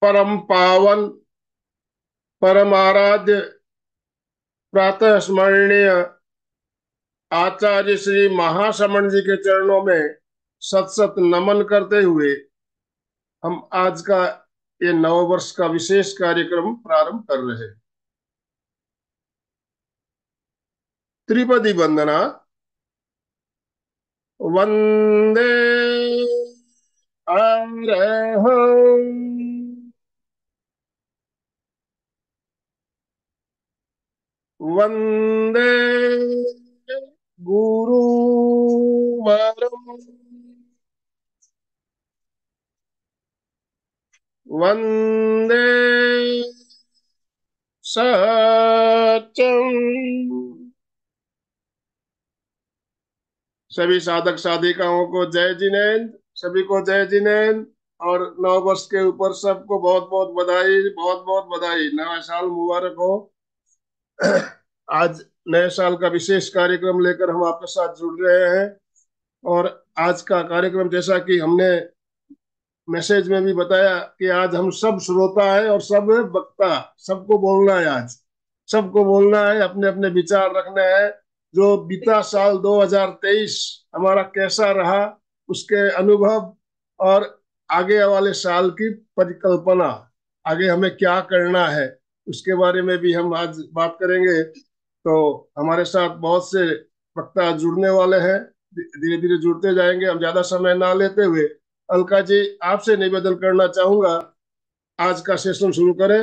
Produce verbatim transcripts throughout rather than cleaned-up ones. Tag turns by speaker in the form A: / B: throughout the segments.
A: परम पावन परम आराध्य प्रातः स्मरणीय आचार्य श्री महाश्रमण जी के चरणों में सत सत नमन करते हुए हम आज का ये नव वर्ष का विशेष कार्यक्रम प्रारंभ कर रहे हैं। त्रिपदी वंदना। वंदे अरहं वंदे गुरुवरं वंदे सत्यम। सभी साधक साधिकाओं को जय जिनेन्द्र, सभी को जय जिनेन्द्र। और नव वर्ष के ऊपर सबको बहुत बहुत बधाई, बहुत बहुत बधाई। नया साल मुबारक हो। आज नए साल का विशेष कार्यक्रम लेकर हम आपके साथ जुड़ रहे हैं। और आज का कार्यक्रम, जैसा कि हमने मैसेज में भी बताया, कि आज हम सब श्रोता है और सब वक्ता। सबको बोलना है आज, सबको बोलना है, अपने अपने विचार रखने हैं। जो बीता साल दो हज़ार तेईस हमारा कैसा रहा, उसके अनुभव, और आगे वाले साल की परिकल्पना, आगे हमें क्या करना है, उसके बारे में भी हम आज बात करेंगे। तो हमारे साथ बहुत से वक्ता जुड़ने वाले हैं, धीरे धीरे जुड़ते जाएंगे। हम ज्यादा समय ना लेते हुए अलका जी, आपसे निवेदन करना चाहूंगा, आज का सेशन शुरू करें।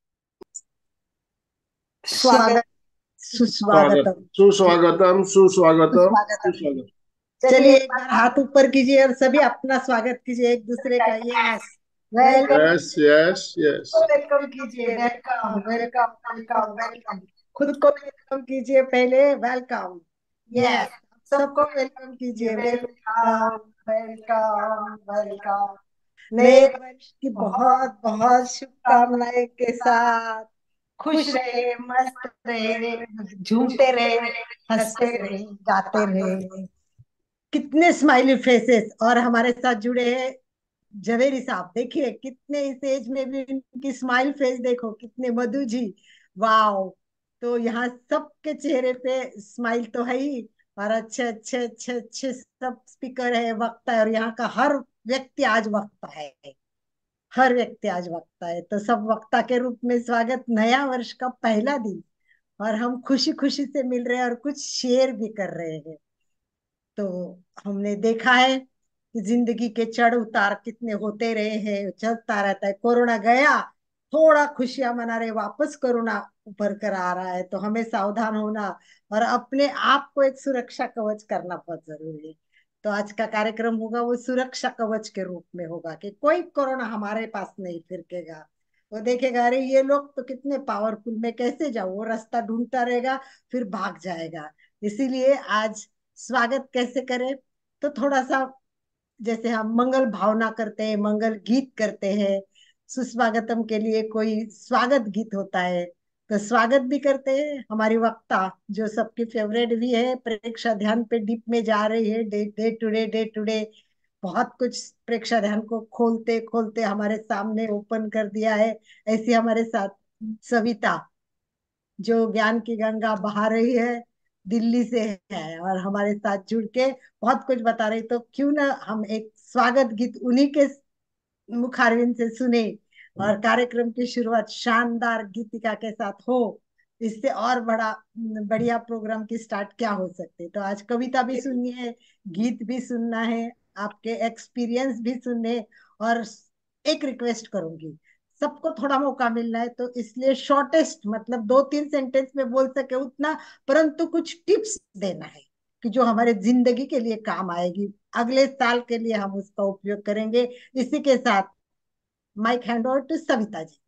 B: स्वागत।
A: स्वागत,
B: सुस्वागतम।
A: सुस्वागतम, सुस्वागतम,
B: सुस्वागतम।
A: सुस्वागतम।
B: चलिए एक बार हाथ ऊपर कीजिए और सभी अपना स्वागत कीजिए एक दूसरे का। Yes, welcome.
A: Yes, yes, yes.
B: Welcome कीजिए। Welcome welcome welcome welcome. खुद को वेलकम कीजिए पहले। वेलकम। यस, सबको वेलकम कीजिए। Welcome welcome welcome. नए वर्ष की बहुत बहुत शुभकामनाएं के साथ खुश रहे, मस्त रहे, झूमते रहे, हंसते रहे, गाते रहे। कितने स्माइली फेसेस और हमारे साथ जुड़े हैं जवेरी साहब। देखिए कितने इस एज में भी उनकी स्माइल फेस देखो, कितने मधु जी। वाओ। तो यहाँ सबके चेहरे पे स्माइल तो है ही। और अच्छे अच्छे अच्छे अच्छे सब स्पीकर है, वक्ता है, और यहाँ का हर व्यक्ति आज वक्ता है। हर व्यक्ति आज वक्ता है। तो सब वक्ता के रूप में स्वागत, नया वर्ष का पहला दिन। और हम खुशी खुशी से मिल रहे हैं और कुछ शेयर भी कर रहे हैं। तो हमने देखा है कि जिंदगी के चढ़ उतार कितने होते रहे हैं, चलता रहता है। कोरोना गया, थोड़ा खुशियां मना रहे, वापस कोरोना उभर कर आ रहा है। तो हमें सावधान होना और अपने आप को एक सुरक्षा कवच करना बहुत जरूरी है। तो आज का कार्यक्रम होगा वो सुरक्षा कवच के रूप में होगा, कि कोई कोरोना हमारे पास नहीं फिरकेगा। वो देखेगा अरे ये लोग तो कितने पावरफुल, मैं कैसे जाऊं, वो रास्ता ढूंढता रहेगा, फिर भाग जाएगा। इसीलिए आज स्वागत कैसे करें, तो थोड़ा सा जैसे हम मंगल भावना करते हैं, मंगल गीत करते हैं। सुस्वागतम के लिए कोई स्वागत गीत होता है, तो स्वागत भी करते हैं। हमारी वक्ता जो सबकी फेवरेट भी है, प्रेक्षा ध्यान पे डीप में जा रही है, day day today day today बहुत कुछ प्रेक्षा ध्यान को खोलते खोलते हमारे सामने ओपन कर दिया है। ऐसी हमारे साथ सविता, जो ज्ञान की गंगा बहा रही है, दिल्ली से है और हमारे साथ जुड़ के बहुत कुछ बता रही। तो क्यों ना हम एक स्वागत गीत उन्हीं के मुखारविंद से सुने, और कार्यक्रम की शुरुआत शानदार गीतिका के साथ हो। इससे और बड़ा बढ़िया प्रोग्राम की स्टार्ट क्या हो सकती है। तो आज कविता भी सुननी है, गीत भी सुनना है, आपके एक्सपीरियंस भी सुनने। और एक रिक्वेस्ट करूंगी, सबको थोड़ा मौका मिलना है, तो इसलिए शॉर्टेस्ट, मतलब दो तीन सेंटेंस में बोल सके उतना, परंतु कुछ टिप्स देना है कि जो हमारे जिंदगी के लिए काम आएगी, अगले साल के लिए हम उसका उपयोग करेंगे। इसी के साथ mic hand over to Savita ji.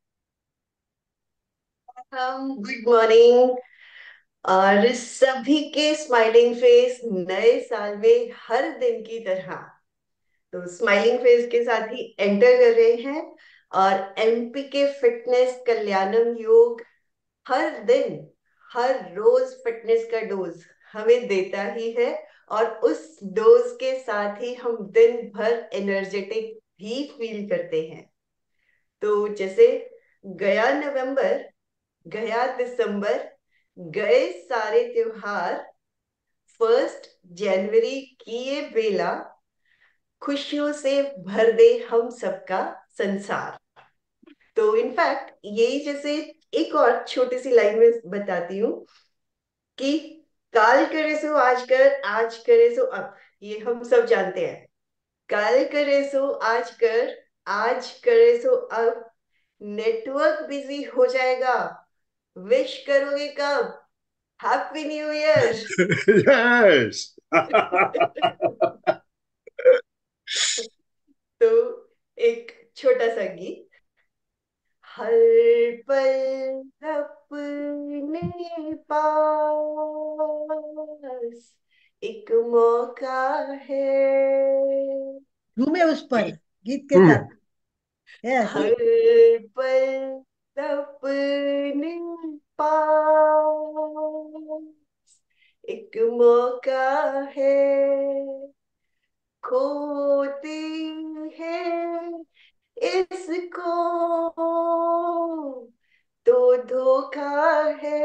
C: Good morning. और सभी के स्माइलिंग फेस नए साल में हर दिन की तरह, तो स्माइलिंग फेस के साथ ही एंटर कर रहे हैं। और एमपी के फिटनेस कल्याणम योग हर दिन, हर रोज फिटनेस का डोज हमें देता ही है। और उस डोज के साथ ही हम दिन भर एनर्जेटिक भी फील करते हैं। तो जैसे गया नवंबर, गया दिसंबर, गए सारे त्योहार, फर्स्ट जनवरी की ये बेला, खुशियों से भर दे हम सबका संसार। तो इनफैक्ट यही जैसे एक और छोटी सी लाइन में बताती हूँ कि काल करे सो आज कर, आज करे सो अब, ये हम सब जानते हैं। काल करे सो आज कर, आज करे सो अब, नेटवर्क बिजी हो जाएगा, विश करोगे कब, हैप्पी न्यू ईयर।
A: यस।
C: तो एक छोटा सा गीत। हर पल अपने पास एक मौका है,
B: झूमे उस पर गीत के
A: हम्म।
B: साथ। यस।
C: हर पल अपने पास एक मौका है, खोते हैं इसको तो धोखा है।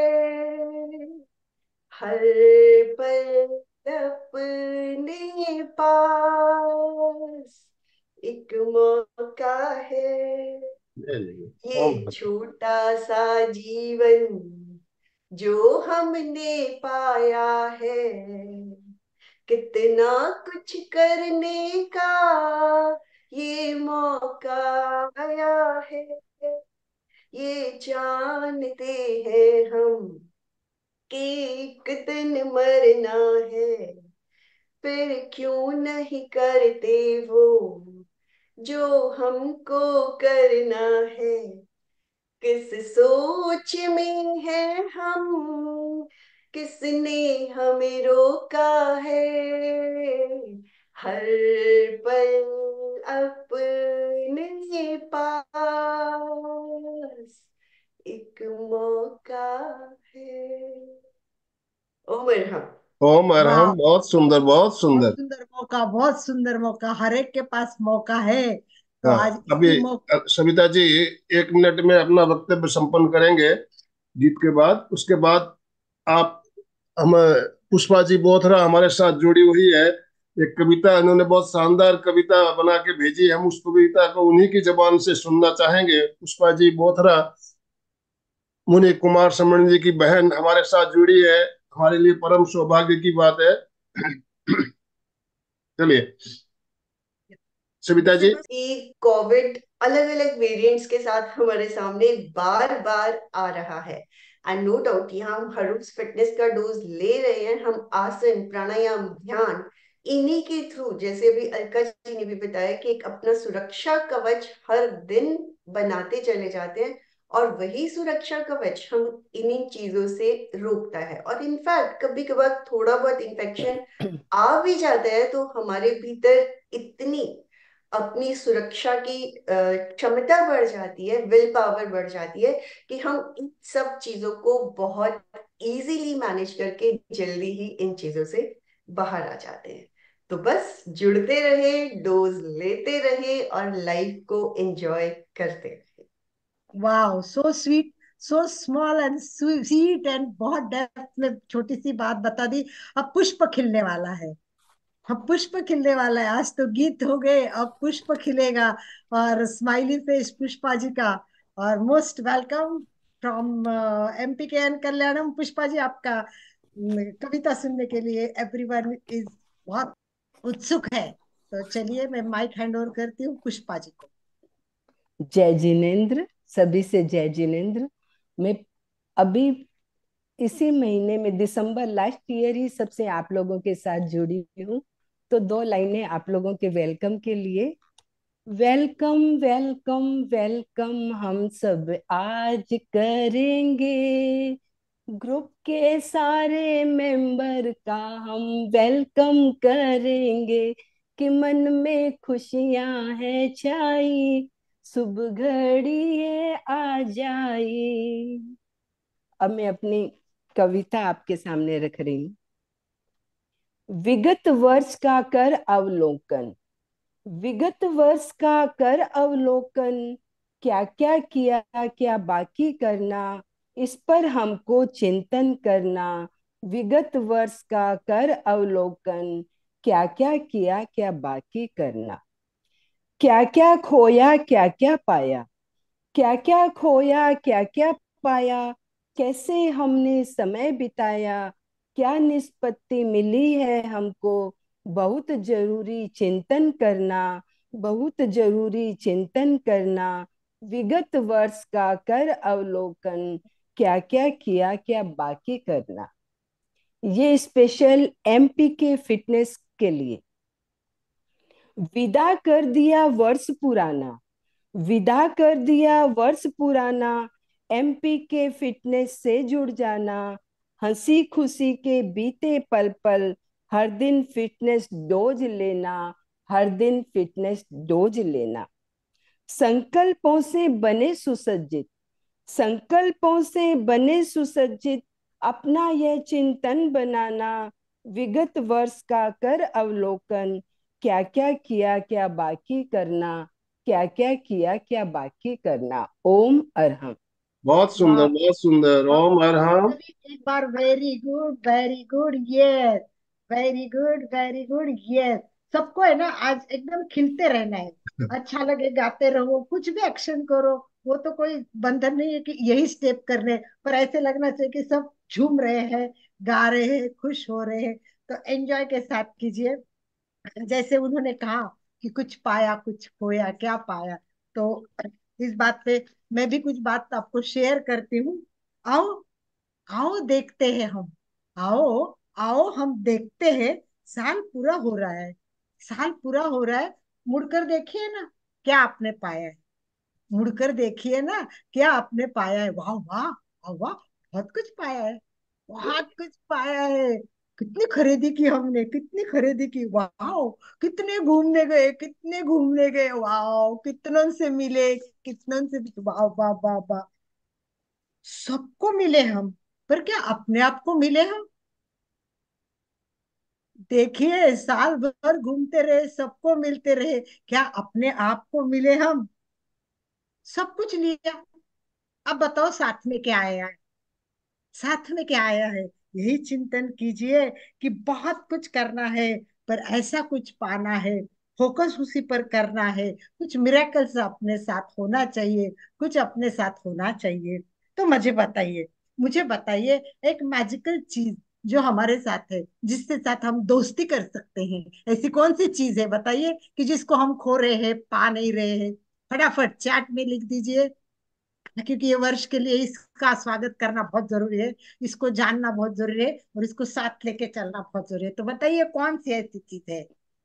C: हर पल अपने पास एक मौका है। ये
A: ओम।
C: छोटा सा जीवन जो हमने पाया है, कितना कुछ करने का ये मौका आया है। ये जानते हैं हम कि एक दिन मरना है, फिर क्यों नहीं करते वो जो हमको करना है। किस सोच में है हम, किसने हमें रोका है। हर पल अपने पास एक मौका है। उमर हम।
A: ओम
B: वाह,
A: अरहम, बहुत सुंदर, बहुत
B: बहुत
A: सुंदर।
B: सुंदर मौका, बहुत सुंदर मौका, हर एक के पास मौका है। तो
A: हाँ।
B: आज
A: अभी
B: इसी मौका।
A: अ, सविता जी एक मिनट में अपना वक्तव्य संपन्न करेंगे गीत के बाद। उसके बाद आप, हम, पुष्पा जी बोथरा हमारे साथ जुड़ी हुई है। एक कविता इन्होंने बहुत शानदार कविता बना के भेजी है। हम उस कविता को उन्हीं की जबान से सुनना चाहेंगे। पुष्पा जी बोथरा, मुनि कुमार समण जी की बहन, हमारे साथ जुड़ी है। हमारे लिए परम सौभाग्य की बात है। चलिए सविता
C: से
A: जी।
C: कि कोविड अलग अलग वेरिएंट्स के साथ हमारे सामने बार बार आ रहा है। एंड नो डाउट यहाँ हम हर रोज फिटनेस का डोज ले रहे हैं। हम आसन, प्राणायाम, ध्यान, इन्हीं के थ्रू, जैसे अभी अलका जी ने भी बताया, कि एक अपना सुरक्षा कवच हर दिन बनाते चले जाते हैं। और वही सुरक्षा कवच हम इन्हीं चीजों से रोकता है। और इनफैक्ट कभी कभार थोड़ा बहुत इन्फेक्शन आ भी जाता है तो हमारे भीतर इतनी अपनी सुरक्षा की अ, क्षमता बढ़ जाती है, विल पावर बढ़ जाती है, कि हम इन सब चीजों को बहुत इजीली मैनेज करके जल्दी ही इन चीजों से बाहर आ जाते हैं। तो बस जुड़ते रहे, डोज लेते रहे और लाइफ को एंजॉय करते रहे।
B: वाह, so sweet, so small and sweet, and बहुत डेप्थ में छोटी सी बात बता दी। अब पुष्प खिलने वाला है। अब पुष्प खिलने वाला है। आज तो गीत हो गए, अब पुष्प खिलेगा। और स्माइली फेस पुष्पा जी का। और मोस्ट वेलकम फ्रॉम एमपी के एन कल्याणम। पुष्पा जी, आपका अम, कविता सुनने के लिए एवरीवन इज बहुत उत्सुक है। तो चलिए, मैं माइक हैंड ओवर करती हूँ पुष्पा जी को।
D: जय जिनेन्द्र, सभी से जय जिनेन्द्र। मैं अभी इसी महीने में दिसंबर लास्ट ईयर ही सबसे आप लोगों के साथ जुड़ी हूँ। तो दो लाइनें आप लोगों के वेलकम के लिए। वेलकम वेलकम वेलकम हम सब आज करेंगे, ग्रुप के सारे मेंबर का हम वेलकम करेंगे, कि मन में खुशियां हैं छाई, सुबह घड़ी है आ जाई। अब मैं अपनी कविता आपके सामने रख रही हूँ। विगत वर्ष का कर अवलोकन, विगत वर्ष का कर अवलोकन, क्या क्या किया, क्या बाकी करना, इस पर हमको चिंतन करना। विगत वर्ष का कर अवलोकन, क्या क्या किया, क्या बाकी करना। क्या क्या खोया, क्या क्या पाया, क्या क्या खोया, क्या क्या पाया। कैसे हमने समय बिताया, क्या निष्पत्ति मिली है हमको। बहुत जरूरी चिंतन करना, बहुत जरूरी चिंतन करना। विगत वर्ष का कर अवलोकन, क्या क्या किया, क्या बाकी करना। ये स्पेशल एमपी के फिटनेस के लिए। विदा कर दिया वर्ष पुराना, विदा कर दिया वर्ष पुराना। एमपी के फिटनेस से जुड़ जाना। हंसी खुशी के बीते पल पल, हर दिन फिटनेस डोज लेना, हर दिन फिटनेस डोज लेना। संकल्पों से बने सुसज्जित, संकल्पों से बने सुसज्जित। अपना यह चिंतन बनाना, विगत वर्ष का कर अवलोकन, क्या क्या किया, क्या बाकी करना। क्या क्या किया, क्या बाकी करना। ओम अरहम।
A: बहुत सुंदर,
B: वाह,
A: बहुत सुंदर। ओम अरहम।
B: सभी एक बार very good, very good, yes, very good, very good, yes. सबको है ना आज एकदम खिलते रहना है। अच्छा लगे गाते रहो, कुछ भी एक्शन करो। वो तो कोई बंधन नहीं है कि यही स्टेप करने, पर ऐसे लगना चाहिए कि सब झूम रहे हैं, गा रहे हैं, खुश हो रहे हैं। तो एंजॉय के साथ कीजिए। जैसे उन्होंने कहा कि कुछ पाया, कुछ खोया, क्या पाया। तो इस बात पे मैं भी कुछ बात आपको शेयर करती हूँ। आओ, आओ देखते हैं हम, आओ, आओ हम देखते हैं। साल पूरा हो रहा है, साल पूरा हो रहा है। मुड़कर देखिए ना, क्या आपने पाया है। मुड़कर देखिए ना, क्या आपने पाया है। वाह वाह, वाह वाह, बहुत कुछ पाया है, बहुत कुछ पाया है। कितनी खरीदी की हमने, कितनी खरीदी की। वाह, कितने घूमने गए, कितने घूमने गए। वाह, कितनों से मिले, कितनों से। वाह वाह वाह वाह। सबको मिले हम, पर क्या अपने आप को मिले हम। देखिए, साल भर घूमते रहे, सबको मिलते रहे, क्या अपने आप को मिले हम। सब कुछ लिया, अब बताओ साथ में क्या आया है। साथ में क्या आया है, यही चिंतन कीजिए कि बहुत कुछ करना है, पर ऐसा कुछ पाना है। फोकस उसी पर करना है। कुछ मिरेकल्स अपने साथ होना चाहिए, कुछ अपने साथ होना चाहिए। तो मुझे बताइए, मुझे बताइए एक मैजिकल चीज जो हमारे साथ है, जिसके साथ हम दोस्ती कर सकते हैं। ऐसी कौन सी चीज है बताइए कि जिसको हम खो रहे हैं, पा नहीं रहे हैं। फटाफट चैट में लिख दीजिए, क्योंकि ये वर्ष के लिए इसका स्वागत करना बहुत जरूरी है। इसको जानना बहुत जरूरी है, और इसको साथ लेके चलना बहुत जरूरी है। तो बताइए कौन सी ऐसी चीज है।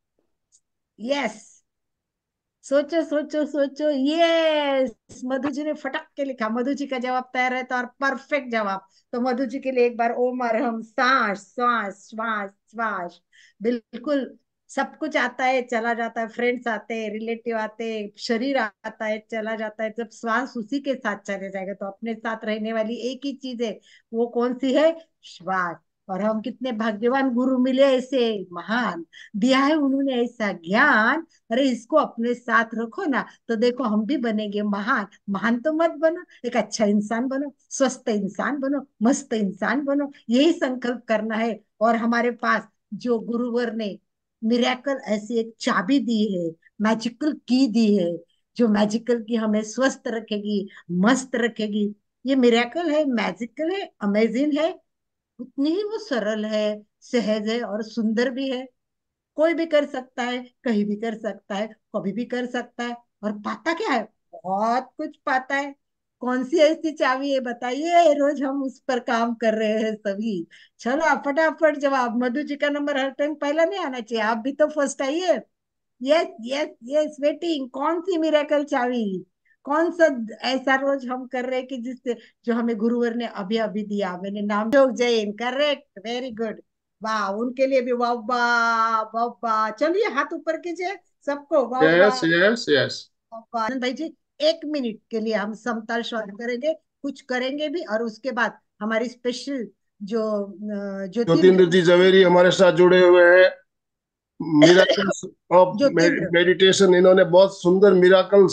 B: यस, सोचो सोचो सोचो। यस, मधु जी ने फटक के लिखा। मधु जी का जवाब तैयार है, तो और परफेक्ट जवाब। तो मधु जी के लिए एक बार ओम और हम, सांस श्वास श्वास श्वास। बिल्कुल, सब कुछ आता है, चला जाता है। फ्रेंड्स आते हैं, रिलेटिव आते हैं, शरीर आता है, चला जाता है। जब श्वास उसी के साथ चले जाएगा, तो अपने साथ रहने वाली एक ही चीज है। वो कौन सी है, श्वास। और हम कितने भाग्यवान, गुरु मिले ऐसे महान, दिया है उन्होंने ऐसा ज्ञान। अरे इसको अपने साथ रखो ना, तो देखो हम भी बनेंगे महान। महान तो मत बनो, एक अच्छा इंसान बनो, स्वस्थ इंसान बनो, मस्त इंसान बनो। यही संकल्प करना है। और हमारे पास जो गुरुवर ने मिरेकल ऐसी एक चाबी दी है, मैजिकल की दी है, जो मैजिकल की हमें स्वस्थ रखेगी, मस्त रखेगी। ये मिरेकल है, मैजिकल है, अमेजिंग है। उतनी ही वो सरल है, सहज है, और सुंदर भी है। कोई भी कर सकता है, कहीं भी कर सकता है, कभी भी कर सकता है। और पाता क्या है, बहुत कुछ पाता है। कौन सी ऐसी चाबी है बताइए, रोज हम उस पर काम कर रहे हैं सभी। चलो आप फटाफट जवाब। मधु जी का नंबर हर टाइम पहला नहीं आना चाहिए, आप भी तो फर्स्ट आइए। Yes yes yes, waiting. कौन सी मिरेकल चाबी, कौन सा ऐसा रोज हम कर रहे हैं कि जिससे, जो हमें गुरुवर ने अभी अभी दिया। मैंने नाम जोग जैन, करेक्ट, वेरी गुड। वाह, उनके लिए भी वाह वाह वाह वाह। चलिए हाथ ऊपर कीजिए सबको, वाह
A: यस
B: वाह
A: यस यस।
B: वाह वाह। आनंद भाई जी, एक मिनट के लिए हम समताल श्वास करेंगे, कुछ करेंगे भी, और उसके बाद हमारी स्पेशल जो अ,
A: ज्योतिन्द्र
B: ज्योतिर्विद,
A: जी जवेरी हमारे साथ जुड़े हुए हैं। Miracles of
B: ज्योतिर्विद।
A: मेडिटेशन, इन्होंने बहुत सुंदर मिराकल्स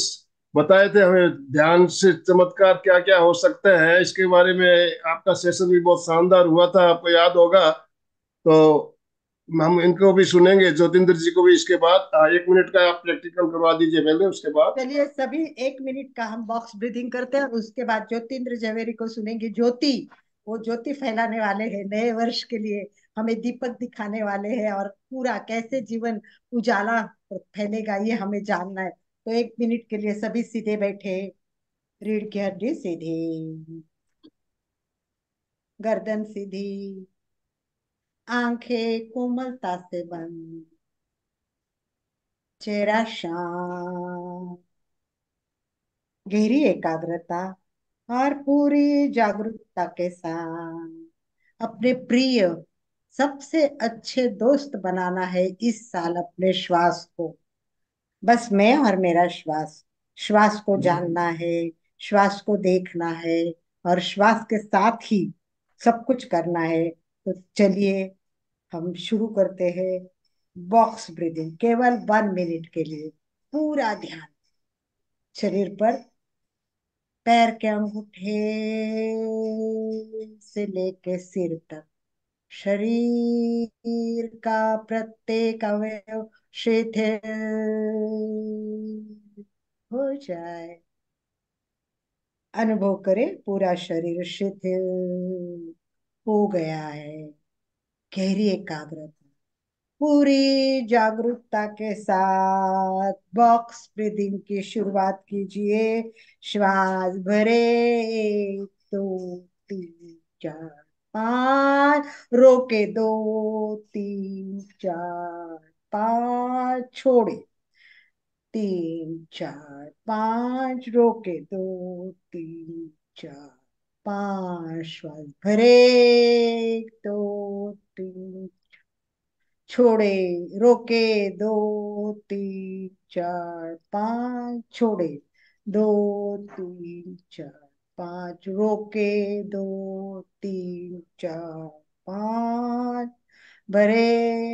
A: बताए थे हमें ध्यान से चमत्कार क्या क्या हो सकते हैं, इसके बारे में आपका सेशन भी बहुत शानदार हुआ था, आपको याद होगा। तो हम इनको भी सुनेंगे, ज्योतिंद्र जी को भी इसके बाद। हाँ, एक मिनट का आप प्रैक्टिकल करवा दीजिए पहले, उसके बाद।
B: चलिए सभी एक मिनट का हम बॉक्स ब्रीदिंग करते हैं, और उसके बाद ज्योतिन्द्र जवेरी को सुनेंगे। ज्योति, वो ज्योति फैलाने वाले हैं नए वर्ष के लिए, हमें दीपक दिखाने वाले हैं, और पूरा कैसे जीवन उजाला फैलेगा ये हमें जानना है। तो एक मिनट के लिए सभी सीधे बैठे, रीढ़ की हड्डी सीधी, गर्दन सीधी, आंखें कोमलता से बंद, चेहरा शांत, गहरी एकाग्रता और पूरी जागरूकता के साथ अपने प्रिय सबसे अच्छे दोस्त बनाना है इस साल अपने श्वास को। बस मैं और मेरा श्वास, श्वास को जानना है, श्वास को देखना है, और श्वास के साथ ही सब कुछ करना है। तो चलिए हम शुरू करते हैं बॉक्स ब्रीदिंग, केवल वन मिनट के लिए। पूरा ध्यान शरीर पर, पैर के अंगूठे से लेके सिर तक, शरीर का प्रत्येक अवयव शिथिल हो जाए। अनुभव करें पूरा शरीर शिथिल हो गया है। गहरी एकाग्रता, पूरी जागरूकता के साथ बॉक्स ब्रीदिंग की शुरुआत कीजिए। श्वास भरे, एक दो तीन चार पाँच, रोके दो तीन चार पाँच, छोड़े तीन चार पाँच, रोके दो तीन चार पाँच, श्वास भरे, एक दो तीन, छोड़े, रोके दो तीन चार पाँच, छोड़े दो तीन चार पाँच, रोके दो तीन चार पाँच, भरे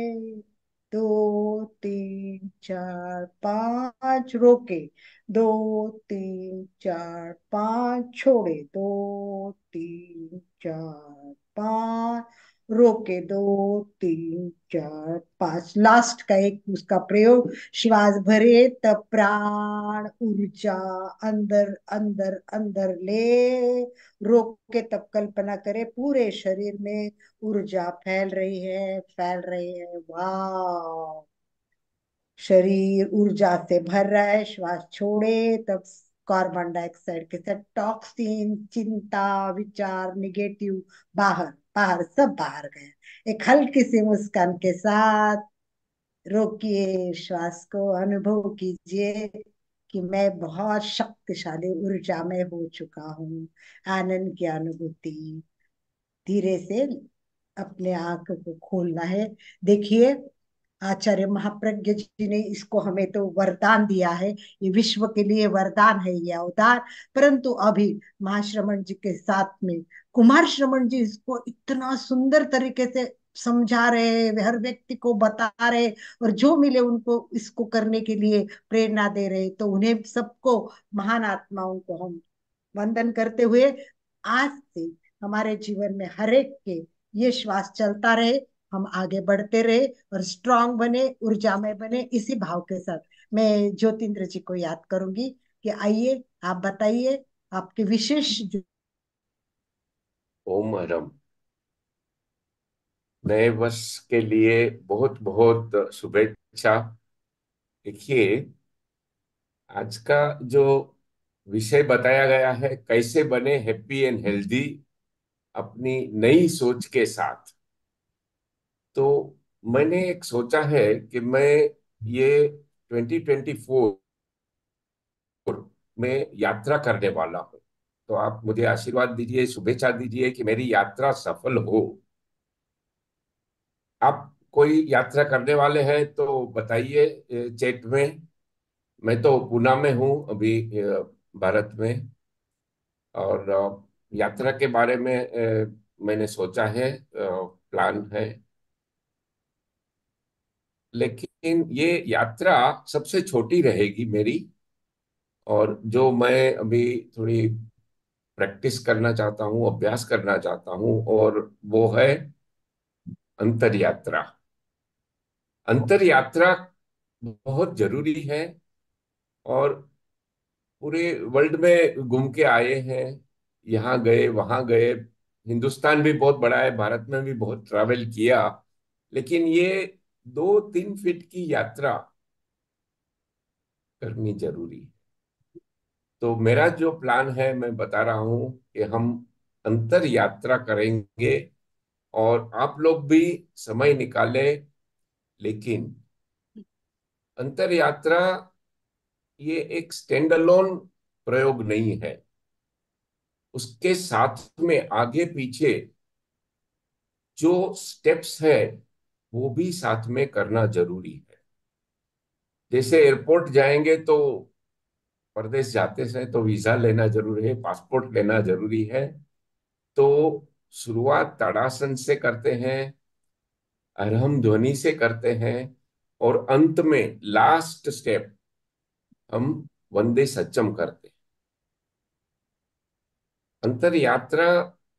B: दो तीन चार पाँच, रोके दो तीन चार पाँच, छोड़े दो तीन चार पाँच, रोके दो तीन चार पाँच। लास्ट का एक उसका प्रयोग, श्वास भरे तब प्राण ऊर्जा अंदर अंदर अंदर ले, रोक के तब कल्पना करे पूरे शरीर में ऊर्जा फैल रही है, फैल रही है। वाह, शरीर ऊर्जा से भर रहा है। श्वास छोड़े तब कार्बन डाइऑक्साइड के साथ टॉक्सिन, चिंता, विचार, निगेटिव बाहर, बाहर सब बाहर गए। एक हल्की सी मुस्कान के साथ रोकिए श्वास को, अनुभव कीजिए कि मैं बहुत शक्तिशाली ऊर्जा में हो चुका हूँ। आनंद की अनुभूति, धीरे से अपने आंख को खोलना है। देखिए, आचार्य महाप्रज्ञ जी ने इसको हमें तो वरदान दिया है, ये विश्व के लिए वरदान है, ये अवतार। परंतु अभी महाश्रमण जी के साथ में कुमार श्रमण जी इसको इतना सुंदर तरीके से समझा रहे, हर व्यक्ति को बता रहे, और जो मिले उनको इसको करने के लिए प्रेरणा दे रहे। तो उन्हें सबको, महान आत्माओं को हम वंदन करते हुए, आज से हमारे जीवन में हर एक के ये श्वास चलता रहे, हम आगे बढ़ते रहे और स्ट्रांग बने, ऊर्जामय बने। इसी भाव के साथ मैं ज्योतिन्द्र जी को याद करूंगी कि आइए आप बताइए आपके विशेष जो।
E: ओम हरम। नए वर्ष के लिए बहुत बहुत शुभेच्छा। देखिए, आज का जो विषय बताया गया है, कैसे बने हैप्पी एंड हेल्दी अपनी नई सोच के साथ। तो मैंने एक सोचा है कि मैं ये ट्वेंटी ट्वेंटी फोर में यात्रा करने वाला हूँ। तो आप मुझे आशीर्वाद दीजिए, शुभेच्छा दीजिए कि मेरी यात्रा सफल हो। आप कोई यात्रा करने वाले हैं तो बताइए चैट में। मैं तो पूना में हूँ अभी, अ, भारत में। और अ, यात्रा के बारे में अ, मैंने सोचा है, प्लान है। लेकिन ये यात्रा सबसे छोटी रहेगी मेरी, और जो मैं अभी थोड़ी प्रैक्टिस करना चाहता हूँ, अभ्यास करना चाहता हूँ, और वो है अंतर यात्रा। अंतर यात्रा बहुत जरूरी है। और पूरे वर्ल्ड में घूम के आए हैं, यहाँ गए वहां गए। हिंदुस्तान भी बहुत बड़ा है, भारत में भी बहुत ट्रैवल किया, लेकिन ये दो तीन फीट की यात्रा करनी जरूरी है। तो मेरा जो प्लान है, मैं बता रहा हूँ कि हम अंतर यात्रा करेंगे, और आप लोग भी समय निकालें। लेकिन अंतर यात्रा ये एक स्टैंड अलोन प्रयोग नहीं है, उसके साथ में आगे पीछे जो स्टेप्स है वो भी साथ में करना जरूरी है। जैसे एयरपोर्ट जाएंगे तो प्रदेश जाते समय तो वीजा लेना जरूरी है, पासपोर्ट लेना जरूरी है। तो शुरुआत ताड़ासन से करते हैं, अरहम ध्वनि से करते हैं, और अंत में लास्ट स्टेप हम वंदे सच्चम करते हैं। अंतर यात्रा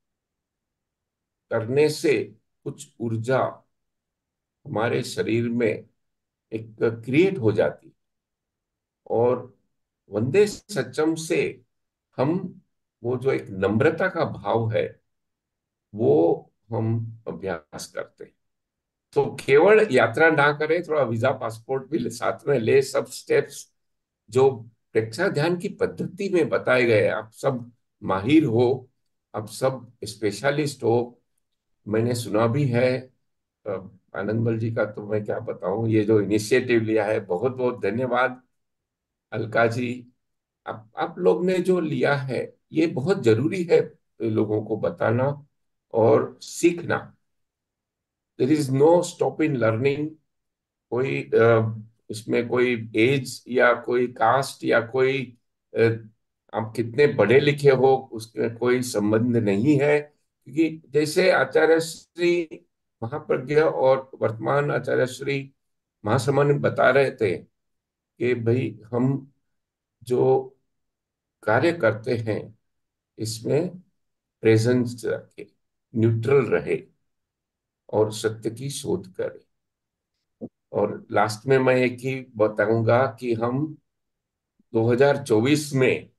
E: करने से कुछ ऊर्जा हमारे शरीर में एक क्रिएट हो जाती, और वंदे सच्चम से हम वो जो एक नम्रता का भाव है वो हम अभ्यास करते हैं। तो केवल यात्रा ना करें, थोड़ा वीजा पासपोर्ट भी साथ में ले। सब स्टेप्स जो प्रेक्षा ध्यान की पद्धति में बताए गए, आप सब माहिर हो, आप सब स्पेशलिस्ट हो। मैंने सुना भी है अ, आनंदमल जी का, तो मैं क्या बताऊं, ये जो इनिशिएटिव लिया है, बहुत बहुत धन्यवाद। अलका जी, आप आप लोग ने जो लिया है, ये बहुत जरूरी है लोगों को बताना और सीखना। There is no stop in learning. कोई अ, इसमें कोई एज या कोई कास्ट या कोई अ, आप कितने पढ़े लिखे हो, उसमें कोई संबंध नहीं है। क्योंकि जैसे आचार्य श्री महाप्रज्ञ और वर्तमान आचार्य श्री महासमान बता रहे थे कि भाई हम जो कार्य करते हैं इसमें प्रेजेंस रखे, न्यूट्रल रहे, और सत्य की शोध करें। और लास्ट में मैं एक ही बताऊंगा कि हम दो हज़ार चौबीस में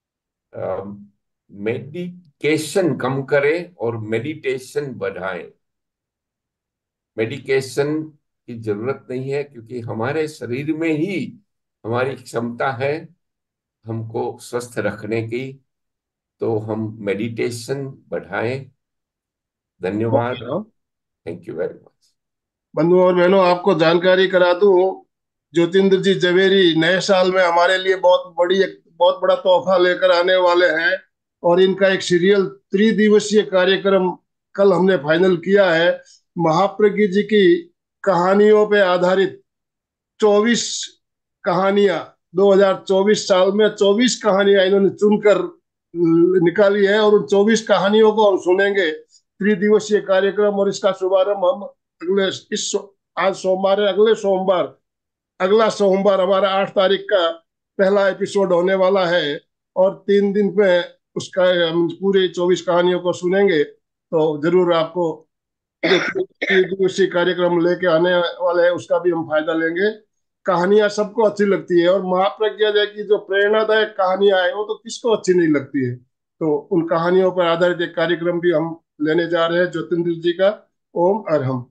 E: मेडिकेशन कम करें और मेडिटेशन बढ़ाएं। मेडिकेशन की जरूरत नहीं है, क्योंकि हमारे शरीर में ही हमारी क्षमता है हमको स्वस्थ रखने की। तो हम मेडिटेशन बढ़ाएं। धन्यवाद।
A: Okay.
E: Thank you very much.
A: बंधुओं और बहनों, आपको जानकारी करा दूं, ज्योतिन्द्र जी जवेरी नए साल में हमारे लिए बहुत बड़ी एक बहुत बड़ा तोहफा लेकर आने वाले हैं। और इनका एक सीरियल त्रिदिवसीय कार्यक्रम कल हमने फाइनल किया है। महाप्रज्ञ जी की कहानियों पे आधारित चौबीस कहानियां, दो हज़ार चौबीस साल में चौबीस कहानियां इन्होंने चुनकर निकाली है, और उन चौबीस कहानियों को हम सुनेंगे। त्रिदिवसीय कार्यक्रम, और इसका शुभारंभ हम अगले इस आज सोमवार है, अगले सोमवार अगला सोमवार हमारा आठ तारीख का पहला एपिसोड होने वाला है। और तीन दिन में उसका हम पूरी चौबीस कहानियों को सुनेंगे। तो जरूर आपको जो दिवसीय कार्यक्रम लेके आने वाले हैं उसका भी हम फायदा लेंगे। कहानियां सबको अच्छी लगती है, और महाप्रज्ञा जय की जो प्रेरणादायक कहानियां हैं वो तो किसको अच्छी नहीं लगती है। तो उन कहानियों पर आधारित एक कार्यक्रम भी हम लेने जा रहे हैं ज्योतिन्द्र जी का। ओम अरहम।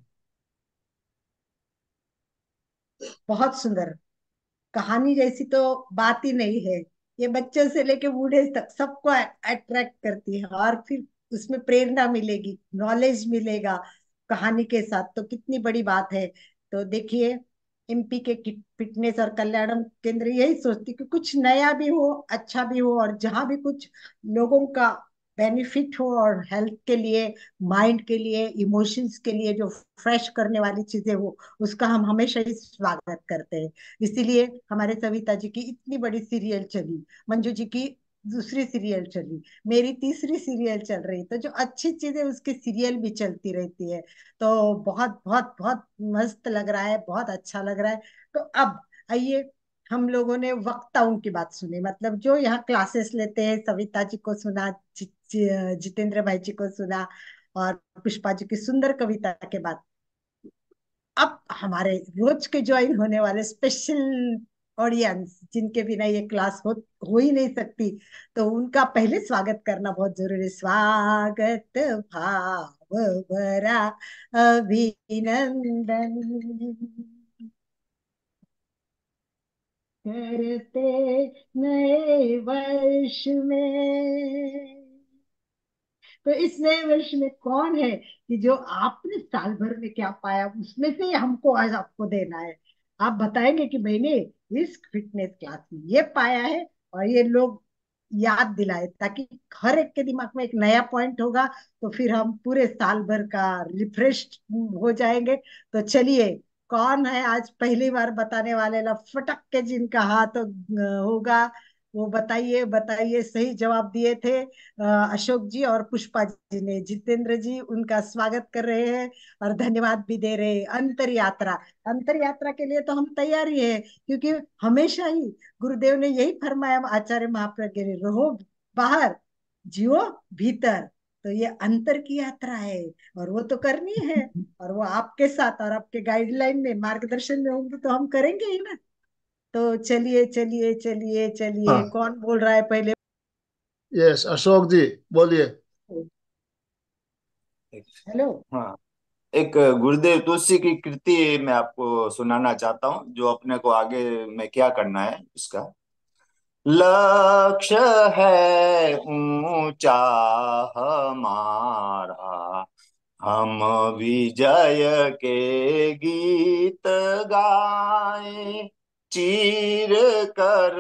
B: बहुत सुंदर। कहानी जैसी तो बात ही नहीं है। ये बच्चों से लेके बूढ़े तक सबको अट्रैक्ट करती है, और फिर उसमें प्रेरणा मिलेगी, नॉलेज मिलेगा कहानी के साथ, तो कितनी बड़ी बात है। तो देखिए, एमपी के फिटनेस और कल्याणम केंद्र यही सोचती कि कुछ नया भी हो, अच्छा भी हो, और जहाँ भी कुछ लोगों का बेनिफिट हो, और हेल्थ के लिए, माइंड के लिए, इमोशंस के लिए जो फ्रेश करने वाली चीजें हो, उसका हम हमेशा ही स्वागत करते हैं। इसीलिए हमारे सविता जी की इतनी बड़ी सीरियल चली, मंजू जी की दूसरी सीरियल चली, मेरी तीसरी सीरियल चल रही, तो जो अच्छी चीजें उसकी सीरियल भी चलती रहती है। तो बहुत बहुत बहुत मस्त लग रहा है, बहुत अच्छा लग रहा है। तो अब आइए, हम लोगों ने वक्ताओं की बात सुनी, मतलब जो यहाँ क्लासेस लेते हैं, सविता जी को सुना, जि, जि, जितेंद्र भाई जी को सुना, और पुष्पा जी की सुंदर कविता के बाद अब हमारे रोज के ज्वाइन होने वाले स्पेशल ऑडियंस, जिनके बिना ये क्लास हो हो ही नहीं सकती, तो उनका पहले स्वागत करना बहुत जरूरी। स्वागत भाव भरा अभिनंदन करते नए वर्ष में। तो इस नए वर्ष में कौन है कि जो आपने साल भर में क्या पाया, उसमें से हमको आज आपको देना है। आप बताएंगे कि मैंने इस फिटनेस क्लास में ये पाया है, और ये लोग याद दिलाए, ताकि हर एक के दिमाग में एक नया पॉइंट होगा, तो फिर हम पूरे साल भर का रिफ्रेश हो जाएंगे। तो चलिए, कौन है आज पहली बार बताने वाले, ला फटक के जिनका हाथ अ, होगा, वो बताइए बताइए। सही जवाब दिए थे अ, अशोक जी और पुष्पा जी ने। जितेंद्र जी उनका स्वागत कर रहे हैं और धन्यवाद भी दे रहे हैं। अंतर यात्रा, अंतर यात्रा के लिए तो हम तैयार ही है, क्योंकि हमेशा ही गुरुदेव ने यही फरमाया, आचार्य महाप्रज्ञ ने, रहो बाहर, जियो भीतर। तो ये अंतर की यात्रा है, और वो तो करनी है, और वो आपके साथ और आपके गाइडलाइन में, मार्गदर्शन में होंगी, तो हम करेंगे ही ना। तो चलिए चलिए चलिए चलिए,
A: हाँ,
B: कौन बोल रहा है पहले?
A: यस, अशोक जी बोलिए।
B: हेलो।
F: हाँ, एक गुरुदेव तुलसी की कृति मैं आपको सुनाना चाहता हूँ, जो अपने को आगे में क्या करना है इसका। लक्ष्य है ऊंचा हमारा, हम विजय के गीत गाएं, चीर कर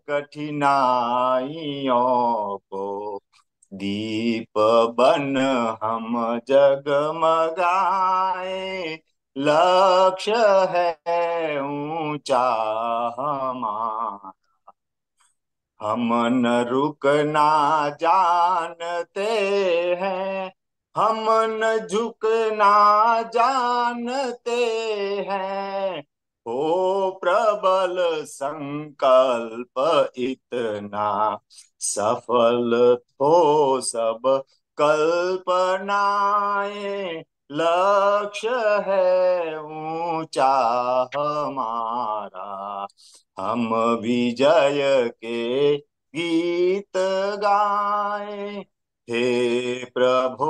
F: कठिनाइयों को दीप बन हम जगमगाए। लक्ष्य है ऊंचा हमारा, हम न रुकना जानते हैं, हम न झुकना जानते हैं। हो प्रबल संकल्प इतना, सफल हो सब कल्पनाएं। लक्ष्य है ऊंचा हमारा, हम विजय के गीत गाएं। हे प्रभु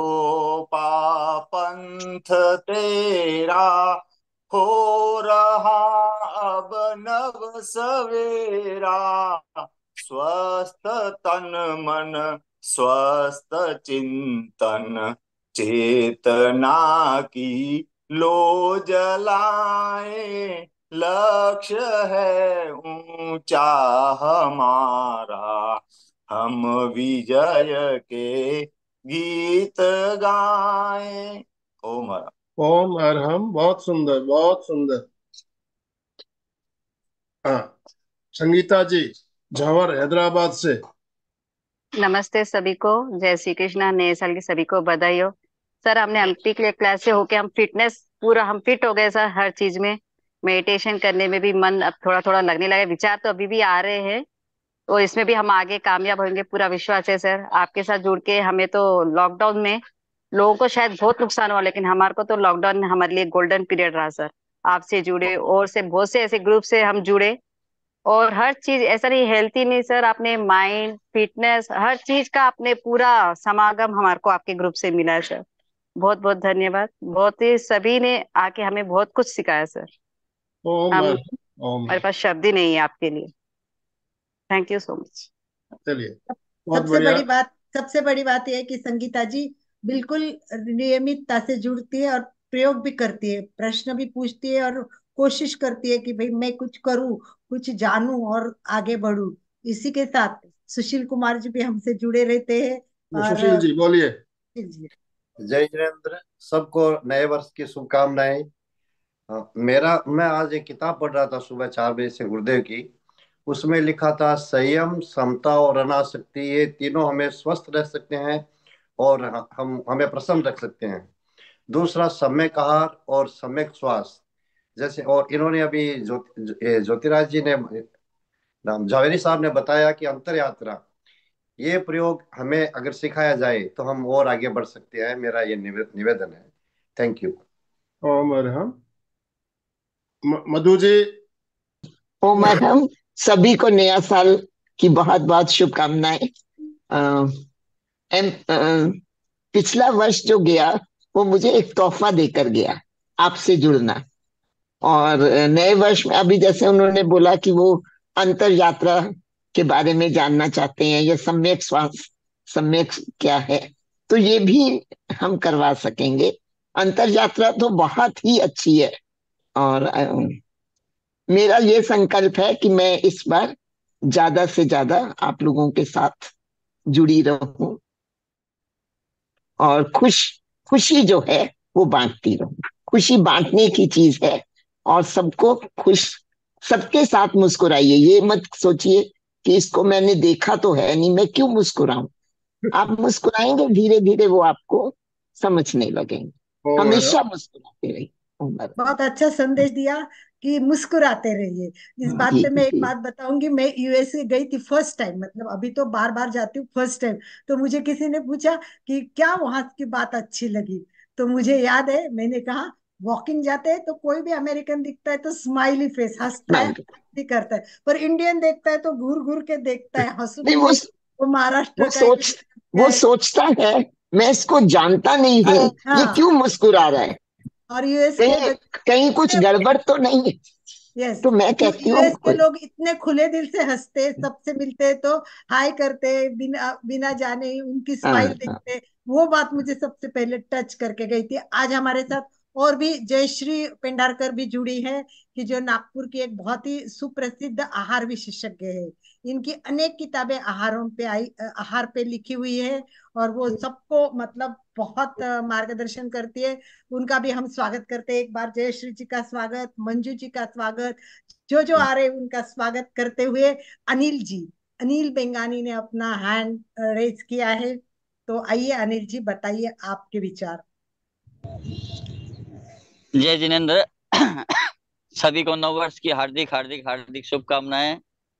F: पापंथ तेरा, हो रहा अब नव सवेरा। स्वस्थ तन मन स्वस्थ चिंतन, चेतना की लो जलाएं। लक्ष्य है ऊंचा हमारा, हम विजय के गीत गाएं। ओम हरा।
A: ओम अरहम, बहुत सुंदर, बहुत सुंदर। हाँ, संगीता जी, झावर हैदराबाद से।
G: नमस्ते सभी को। जय श्री कृष्णा। नए साल की सभी को बधाई हो। सर, हमने एमपी के लिए क्लास से होके हम फिटनेस पूरा हम फिट हो गए सर, हर चीज में। मेडिटेशन करने में भी मन अब थोड़ा थोड़ा लगने लगा। विचार तो अभी भी आ रहे हैं, और इसमें भी हम आगे कामयाब होंगे, पूरा विश्वास है सर। आपके साथ जुड़ के हमें तो लॉकडाउन में लोगों को शायद बहुत नुकसान हुआ, लेकिन हमारे को तो लॉकडाउन हमारे लिए गोल्डन पीरियड रहा सर। आपसे जुड़े और से बहुत से ऐसे ग्रुप से हम जुड़े, और हर चीज ऐसा नहीं हेल्थी नहीं सर, आपने माइंड फिटनेस हर चीज का आपने पूरा समागम हमारे को आपके ग्रुप से मिला है सर। बहुत बहुत धन्यवाद। बहुत ही सभी ने आके हमें बहुत कुछ सिखाया सर।
A: ओम
G: हम
A: अरहम, ओम।
G: हमारे पास शब्द ही नहीं है आपके लिए। Thank you so much.
A: चलिए, बहुत
B: सबसे
A: बढ़िया।
B: बड़ी बात, सबसे बड़ी बात यह है कि संगीता जी बिल्कुल नियमितता से जुड़ती है, और प्रयोग भी करती है, प्रश्न भी पूछती है, और कोशिश करती है कि भाई मैं कुछ करूं, कुछ जानूं और आगे बढ़ूं। इसी के साथ सुशील कुमार जी भी हमसे जुड़े रहते हैं। और
A: सुशील जी बोलिए।
B: जी,
H: जय जिनेन्द्र, सबको नए वर्ष की शुभकामनाएं। हाँ, मेरा मैं आज एक किताब पढ़ रहा था सुबह चार बजे से, गुरुदेव की। उसमें लिखा था, संयम, समता और अनासक्ति, ये तीनों हमें स्वस्थ रख सकते हैं और ह- हम हमें प्रसन्न रख सकते हैं। दूसरा, सम्यक आहार और सम्यक श्वास। जैसे, और इन्होंने अभी ज्योति ज्योतिराज जी ने राम झावेरी साहब ने बताया कि अंतर यात्रा, ये प्रयोग हमें अगर सिखाया जाए तो हम और आगे बढ़ सकते हैं। मेरा ये निवे, निवेदन है। Thank you.
A: ओम अरहम। म- मधु जी।
I: ओम अरहम। सभी को नया साल की बहुत बहुत शुभकामनाएं। अ, एम अ, पिछला वर्ष जो गया वो मुझे एक तोहफा देकर गया, आपसे जुड़ना। और नए वर्ष में अभी जैसे उन्होंने बोला कि वो अंतर यात्रा के बारे में जानना चाहते हैं, या सम्यक श्वास, सम्यक क्या है, तो ये भी हम करवा सकेंगे। अंतर यात्रा तो बहुत ही अच्छी है। और अ, मेरा ये संकल्प है कि मैं इस बार ज्यादा से ज्यादा आप लोगों के साथ जुड़ी रहूं, और खुश खुशी जो है वो बांटती रहूं। खुशी बांटने की चीज है, और सबको खुश, सबके साथ मुस्कुराइए। ये मत सोचिए कि इसको मैंने देखा तो है नहीं, मैं क्यों मुस्कुराऊं। आप मुस्कुराएंगे, धीरे धीरे वो आपको समझने लगेंगे।
A: ओम
I: हमेशा
A: अरहम।
I: मुस्कुराते रहिए। उम्र।
B: बहुत अच्छा संदेश दिया कि मुस्कुराते रहिए। इस बात
I: जी
B: पे मैं एक
I: जी।
B: बात बताऊंगी। मैं यूएसए गई थी फर्स्ट टाइम, मतलब अभी तो बार बार जाती हूँ, फर्स्ट टाइम। तो मुझे किसी ने पूछा कि क्या वहां की बात अच्छी लगी, तो मुझे याद है मैंने कहा, वॉकिंग जाते हैं तो कोई भी अमेरिकन दिखता है तो स्माइली फेस, हंसता है,
I: स्माइल।
B: भी करता है। पर इंडियन देखता है तो घूर घूर के देखता है,
I: नहीं, वो
B: हंसूंगी वो महाराष्ट्र
I: वो
B: का है कि
I: सोच वो
B: क्या है।
I: सोचता है मैं इसको जानता नहीं हूँ, ये
B: हाँ।
I: क्यों मुस्कुरा रहा है,
B: और यूएस के
I: कहीं कहीं कुछ
B: बच्चे,
I: गड़बड़ तो नहीं है।
B: यस,
I: तो मैं कहती हूँ
B: यूएस के
I: कोई।
B: लोग इतने खुले दिल से हंसते, सबसे मिलते तो हाय करते, बिना बिना जाने ही उनकी
I: हाँ
B: स्माइल
I: हाँ।
B: देखते। वो बात मुझे सबसे पहले टच करके गई थी। आज हमारे साथ और भी जयश्री पेंडारकर भी जुड़ी है, कि जो नागपुर की एक बहुत ही सुप्रसिद्ध आहार विशेषज्ञ है। इनकी अनेक किताबें आहारों पे आई, आहार पे लिखी हुई है, और वो सबको मतलब बहुत अ, मार्गदर्शन करती है। उनका भी हम स्वागत करते हैं। एक बार जयश्री जी का स्वागत, मंजू जी का स्वागत, जो जो आ रहे हैं उनका स्वागत करते हुए, अनिल जी, अनिल बेंगानी ने अपना हैंड रेज किया है। तो आइए अनिल जी, बताइए आपके विचार।
J: जय जिनेन्द्र। सभी को नववर्ष की हार्दिक हार्दिक हार्दिक शुभकामनाएं।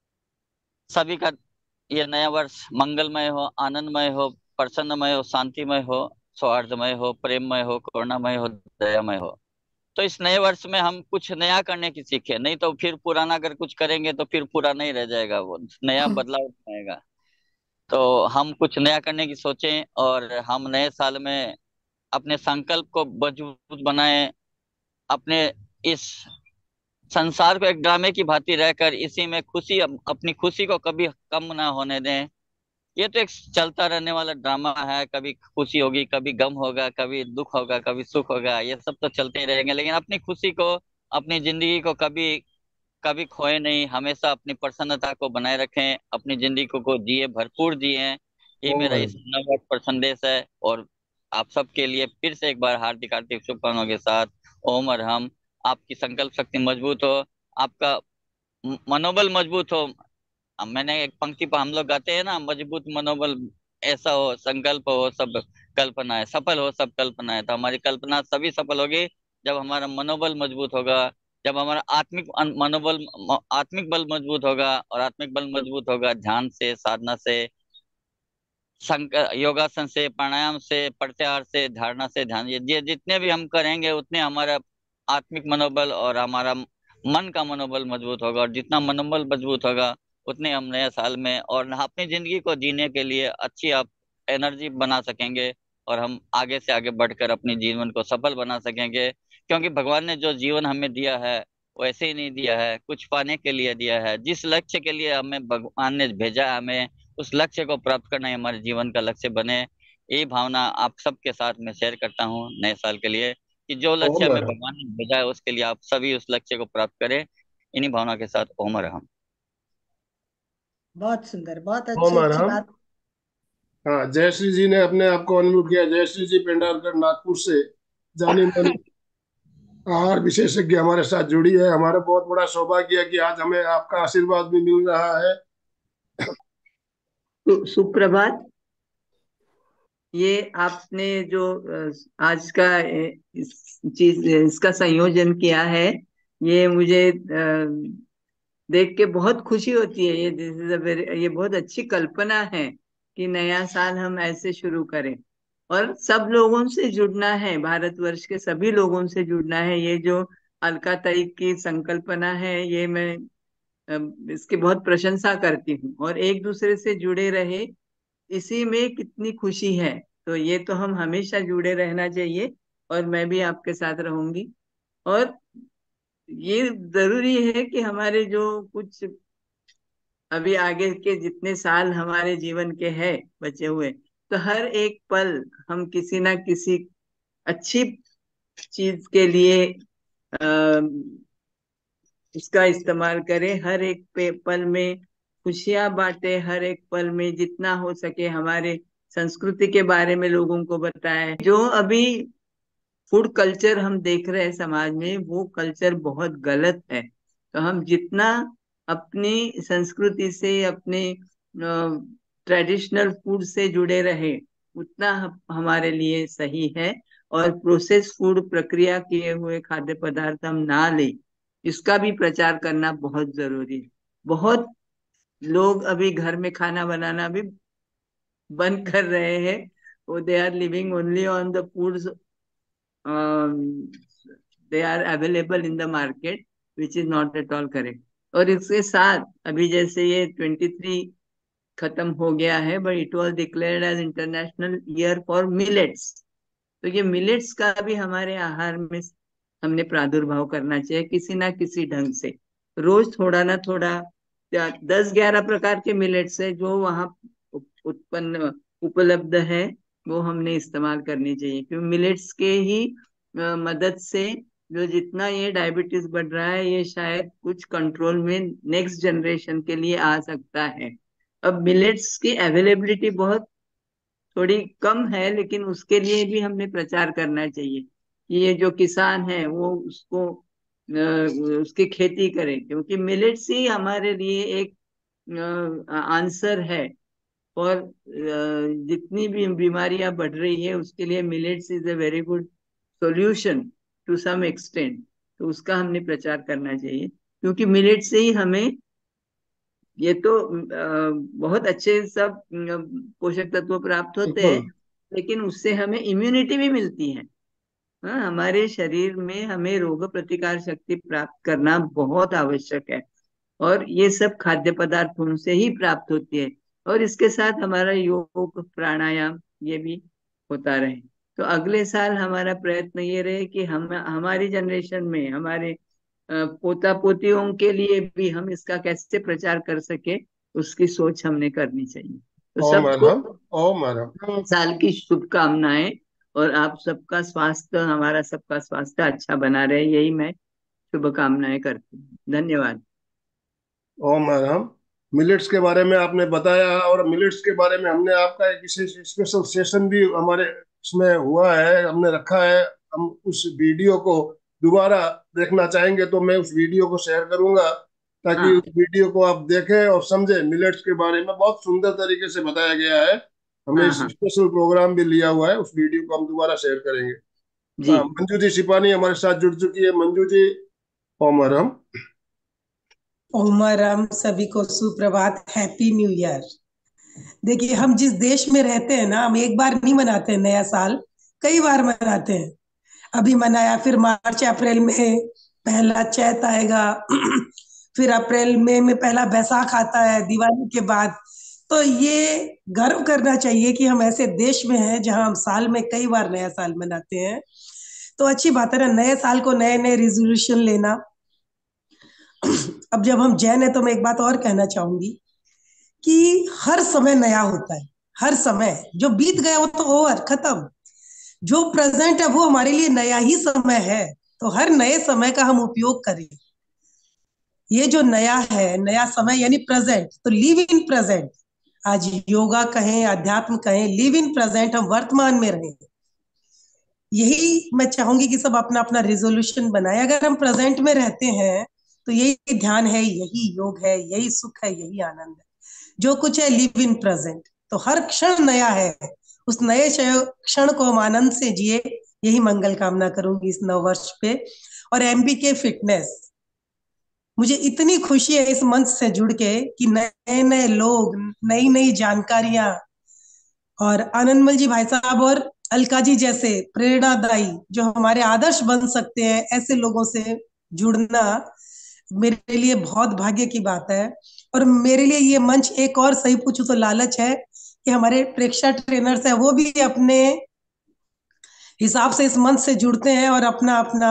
J: सभी का ये नया वर्ष मंगलमय हो, आनंदमय हो, प्रसन्नमय हो, शांतिमय हो, सौहार्दमय हो, प्रेममय हो, करुणामय हो, दयामय हो। तो इस नए वर्ष में हम कुछ नया करने की सीखे, नहीं तो फिर पुराना अगर कुछ करेंगे तो फिर पुराना ही रह जाएगा, वो नया बदलाव नहीं आएगा। तो हम कुछ नया करने की सोचें, और हम नए साल में अपने संकल्प को मजबूत बनाएं। अपने इस संसार को एक ड्रामे की भांति रहकर इसी में खुशी, अपनी खुशी को कभी कम ना होने दें। ये तो एक चलता रहने वाला ड्रामा है, कभी खुशी होगी, कभी गम होगा, कभी दुख होगा, कभी सुख होगा, ये सब तो चलते ही रहेंगे। लेकिन अपनी खुशी को, अपनी जिंदगी को कभी कभी खोए नहीं, हमेशा अपनी प्रसन्नता को बनाए रखें, अपनी जिंदगी को, को जिए, भरपूर जिए। ये
A: ओम
J: मेरा इस
A: अरहम।
J: नववर्ष पर संदेश है। और आप सबके लिए फिर से एक बार हार्दिक हार्दिक शुभकामनाओं के साथ ओम और हम। आपकी संकल्प शक्ति मजबूत हो, आपका म- मनोबल मजबूत हो। अब मैंने एक पंक्ति पर हम लोग गाते हैं ना, मजबूत मनोबल ऐसा हो, संकल्प हो सब कल्पनाएं सफल हो, सब कल्पनाएं। तो हमारी कल्पना तभी सफल होगी जब हमारा मनोबल मजबूत होगा, जब हमारा आत्मिक अन- मनोबल म- आत्मिक बल मजबूत होगा। और आत्मिक बल मजबूत होगा ध्यान से, साधना से, संक योगासन से, प्राणायाम से, प्रत्याहार से, धारणा से, ध्यान, ये ये जितने भी हम करेंगे उतने हमारा आत्मिक मनोबल और हमारा मन का मनोबल मजबूत होगा। और जितना मनोबल मजबूत होगा उतने हम नए साल में और अपनी जिंदगी को जीने के लिए अच्छी आप एनर्जी बना सकेंगे। और हम आगे से आगे बढ़कर अपने जीवन को सफल बना सकेंगे। क्योंकि भगवान ने जो जीवन हमें दिया है वो ऐसे ही नहीं दिया है, कुछ पाने के लिए दिया है। जिस लक्ष्य के लिए हमें भगवान ने भेजा है, हमें उस लक्ष्य को प्राप्त करना ही हमारे जीवन का लक्ष्य बने। यही भावना आप सबके साथ में शेयर करता हूँ नए साल के लिए, कि जो लक्ष्य
A: ओम
J: हमें
A: अरहम।
J: भगवान ने भेजा है उसके लिए आप सभी उस लक्ष्य को प्राप्त करें। इन्हीं भावना के साथ ओम हम।
B: बहुत सुंदर, बहुत
A: ओम
B: अच्छी अच्छी
A: अरहम।
B: बात।
A: हाँ, जयश्री जी ने अपने आप को अनम्यूट किया। जयश्री जी पेंडारकर नागपुर से जानी मानी आहार विशेषज्ञ हमारे साथ जुड़ी है। हमारा बहुत बड़ा सौभाग्य है कि आज हमें आपका आशीर्वाद भी मिल रहा है।
K: सु- सुप्रभात। ये आपने जो अ, आज का अ, इस चीज इसका संयोजन किया है, ये मुझे देख के बहुत खुशी होती है। ये दिस इज अ वेरी, ये बहुत अच्छी कल्पना है कि नया साल हम ऐसे शुरू करें। और सब लोगों से जुड़ना है, भारतवर्ष के सभी लोगों से जुड़ना है। ये जो अलकातई की संकल्पना है, ये मैं अ, इसकी बहुत प्रशंसा करती हूँ। और एक दूसरे से जुड़े रहे, इसी में कितनी खुशी है। तो ये तो हम हमेशा जुड़े रहना चाहिए, और मैं भी आपके साथ रहूंगी। और ये जरूरी है कि हमारे जो कुछ अभी आगे के जितने साल हमारे जीवन के हैं बचे हुए, तो हर एक पल हम किसी ना किसी अच्छी चीज के लिए आ, उसका इस्तेमाल करें। हर एक पे पल में खुशियां बांटे, हर एक पल में जितना हो सके हमारे संस्कृति के बारे में लोगों को बताएं। जो अभी फूड कल्चर हम देख रहे हैं समाज में, वो कल्चर बहुत गलत है। तो हम जितना अपनी संस्कृति से, अपने ट्रेडिशनल फूड से जुड़े रहे, उतना हम- हमारे लिए सही है। और प्रोसेस फूड, प्रक्रिया किए हुए खाद्य पदार्थ हम ना ले, इसका भी प्रचार करना बहुत जरूरी है। बहुत लोग अभी घर में खाना बनाना भी बंद कर रहे हैं। वो they are living only on the foods they are available in the market, which is not at all correct. और इसके साथ अभी जैसे ये ट्वेंटी थ्री खत्म हो गया है, but it was declared as international year for millets. तो ये मिलेट्स का भी हमारे आहार में हमने प्रादुर्भाव करना चाहिए किसी ना किसी ढंग से। रोज थोड़ा ना थोड़ा, दस ग्यारह प्रकार के मिलेट्स है जो वहाँ उत्पन्न उपलब्ध है, वो हमने इस्तेमाल करनी चाहिए। क्योंकि मिलेट्स के ही अ, मदद से जो जितना ये डायबिटीज बढ़ रहा है, ये शायद कुछ कंट्रोल में नेक्स्ट जनरेशन के लिए आ सकता है। अब मिलेट्स की अवेलेबिलिटी बहुत थोड़ी कम है, लेकिन उसके लिए भी हमने प्रचार करना चाहिए कि ये जो किसान है वो उसको अ, उसकी खेती करें, क्योंकि मिलेट्स ही हमारे लिए एक आंसर है। और अ, जितनी भी बीमारियां बढ़ रही है, उसके लिए millets is a very good solution to some extent. तो उसका हमने प्रचार करना चाहिए, क्योंकि मिलेट से ही हमें ये तो अ, बहुत अच्छे सब अ, पोषक तत्व प्राप्त होते हैं,
A: बिल्कुल।
K: लेकिन उससे हमें इम्यूनिटी भी मिलती है। हाँ, हमारे शरीर में हमें रोग प्रतिकार शक्ति प्राप्त करना बहुत आवश्यक है। और ये सब खाद्य पदार्थों से ही प्राप्त होती है। और इसके साथ हमारा योग, प्राणायाम, ये भी होता रहे। तो अगले साल हमारा प्रयत्न ये रहे कि हम हमारी जनरेशन में, हमारे पोता पोतियों के लिए भी हम इसका कैसे प्रचार कर सके, उसकी सोच हमने करनी चाहिए। तो
A: ओम
K: सबको
A: अरहम। ओम अरहम।
K: नए साल की शुभकामनाएं। और आप सबका स्वास्थ्य, हमारा सबका स्वास्थ्य अच्छा बना रहे, यही मैं शुभकामनाएं करती हूँ। धन्यवाद।
A: ओम अरहम। मिलेट्स के बारे में आपने बताया, और मिलेट्स के बारे में हमने आपका एक विशेष स्पेशल सेशन भी हमारे इसमें हुआ है, हमने रखा है। हम उस वीडियो को दोबारा देखना चाहेंगे तो मैं उस वीडियो को शेयर करूंगा, ताकि
K: हाँ
A: उस वीडियो को आप देखें और समझें। मिलेट्स के बारे में बहुत सुंदर तरीके से बताया गया है। हमने
K: हाँ
A: इस
K: हाँ
A: स्पेशल प्रोग्राम भी लिया हुआ है, उस वीडियो को हम दोबारा शेयर करेंगे।
K: जी।
A: हाँ, मंजू जी सिपानी हमारे साथ जुड़ चुकी है। मंजू जी, ओम अरहम।
B: ओमरम, सभी को सुप्रभात, हैप्पी न्यू ईयर। देखिए, हम जिस देश में रहते हैं ना, हम एक बार नहीं मनाते हैं नया साल, कई बार मनाते हैं। अभी मनाया, फिर मार्च अप्रैल में पहला चैत आएगा फिर अप्रैल मई में पहला बैसाख आता है दिवाली के बाद। तो ये गर्व करना चाहिए कि हम ऐसे देश में हैं जहां हम साल में कई बार नया साल मनाते हैं। तो अच्छी बात है ना, नए साल को नए नए रिजोल्यूशन लेना। अब जब हम जैन है तो मैं एक बात और कहना चाहूंगी कि हर समय नया होता है। हर समय जो बीत गया वो तो ओवर, खत्म। जो प्रेजेंट है वो हमारे लिए नया ही समय है। तो हर नए समय का हम उपयोग करें। ये जो नया है, नया समय यानी प्रेजेंट, तो लिव इन प्रेजेंट। आज योगा कहें, अध्यात्म कहें, लिव इन प्रेजेंट, हम वर्तमान में रहें। यही मैं चाहूंगी कि सब अपना अपना रिजोल्यूशन बनाए। अगर हम प्रेजेंट में रहते हैं तो यही ध्यान है, यही योग है, यही सुख है, यही आनंद है। जो कुछ है, लिव इन प्रेजेंट। तो हर क्षण नया है। उस नए क्षण को हम आनंद से जिए, यही मंगल कामना करूंगी इस नव वर्ष पे। और एमबी के फिटनेस,
L: मुझे इतनी खुशी है इस मंच से जुड़ के कि नए नए लोग, नई नई जानकारियां, और आनंदमल जी भाई साहब और अलका जी जैसे प्रेरणादायी जो हमारे आदर्श बन सकते हैं, ऐसे लोगों से जुड़ना मेरे लिए बहुत भाग्य की बात है। और मेरे लिए ये मंच एक और, सही पूछूं तो, लालच है कि हमारे प्रेक्षा ट्रेनर्स हैं वो भी अपने हिसाब से इस मंच से जुड़ते हैं और अपना अपना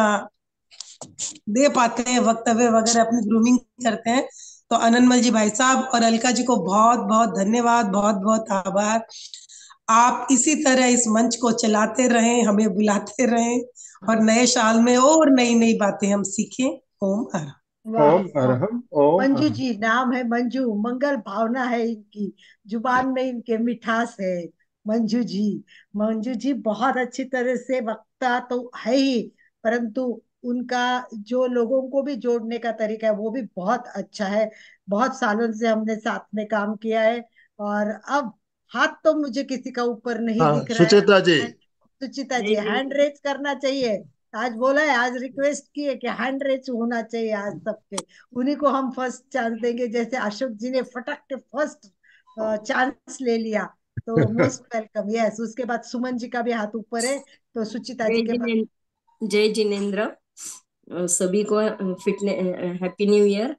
L: दे पाते हैं वक्तव्य वगैरह, अपनी ग्रूमिंग करते हैं। तो आनंदमल जी भाई साहब और अलका जी को बहुत बहुत धन्यवाद, बहुत बहुत आभार। आप इसी तरह इस मंच को चलाते रहें, हमें बुलाते रहें, और नए साल में और नई नई बातें हम सीखें। ओम हर
B: वाह
A: ओम
B: वाह।
A: अरहम ओम
B: मंजू
A: अरहम।
B: जी, नाम है मंजू, मंगल भावना है इनकी, जुबान में इनके मिठास है। मंजू जी, मंजू जी बहुत अच्छी तरह से वक्ता तो है ही, परंतु उनका जो लोगों को भी जोड़ने का तरीका है वो भी बहुत अच्छा है। बहुत सालों से हमने साथ में काम किया है। और अब हाथ तो मुझे किसी का ऊपर नहीं
A: हाँ
B: दिख रहा
A: सुचेता जी।
B: है। सुचिता जी,
I: जय
B: हैंड
I: जय
B: रेज करना चाहिए। आज बोला है, आज रिक्वेस्ट की है कि हैंड रेज होना चाहिए आज सबके। उन्हीं को हम फर्स्ट चांस देंगे, जैसे अशोक जी ने फटक के फर्स्ट चांस ले लिया। तो मोस्ट वेलकम। यस, उसके बाद सुमन जी का भी हाथ ऊपर है, तो सुचिता जी
M: जय
B: के बाद।
M: जिनेन्द्र जय जिनेन्द्र अ, सभी को फिटनेस हैप्पी न्यू ईयर।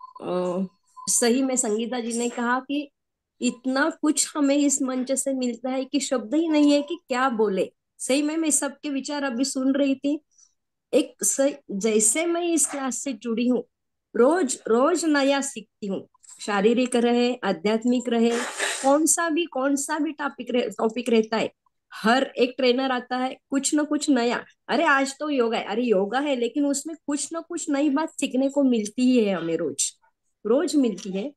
M: सही में संगीता जी ने कहा कि इतना कुछ हमें इस मंच से मिलता है कि शब्द ही नहीं है कि क्या बोले। सही में मैं सबके विचार अभी सुन रही थी। एक सही, जैसे मैं इस क्लास से जुड़ी हूँ, रोज रोज नया सीखती हूँ। शारीरिक रहे, आध्यात्मिक रहे, कौन सा भी कौन सा भी टॉपिक रह, टॉपिक रहता है, हर एक ट्रेनर आता है कुछ ना कुछ नया। अरे आज तो योगा है, अरे योगा है, लेकिन उसमें कुछ ना कुछ नई बात सीखने को मिलती ही है, हमें रोज रोज मिलती है।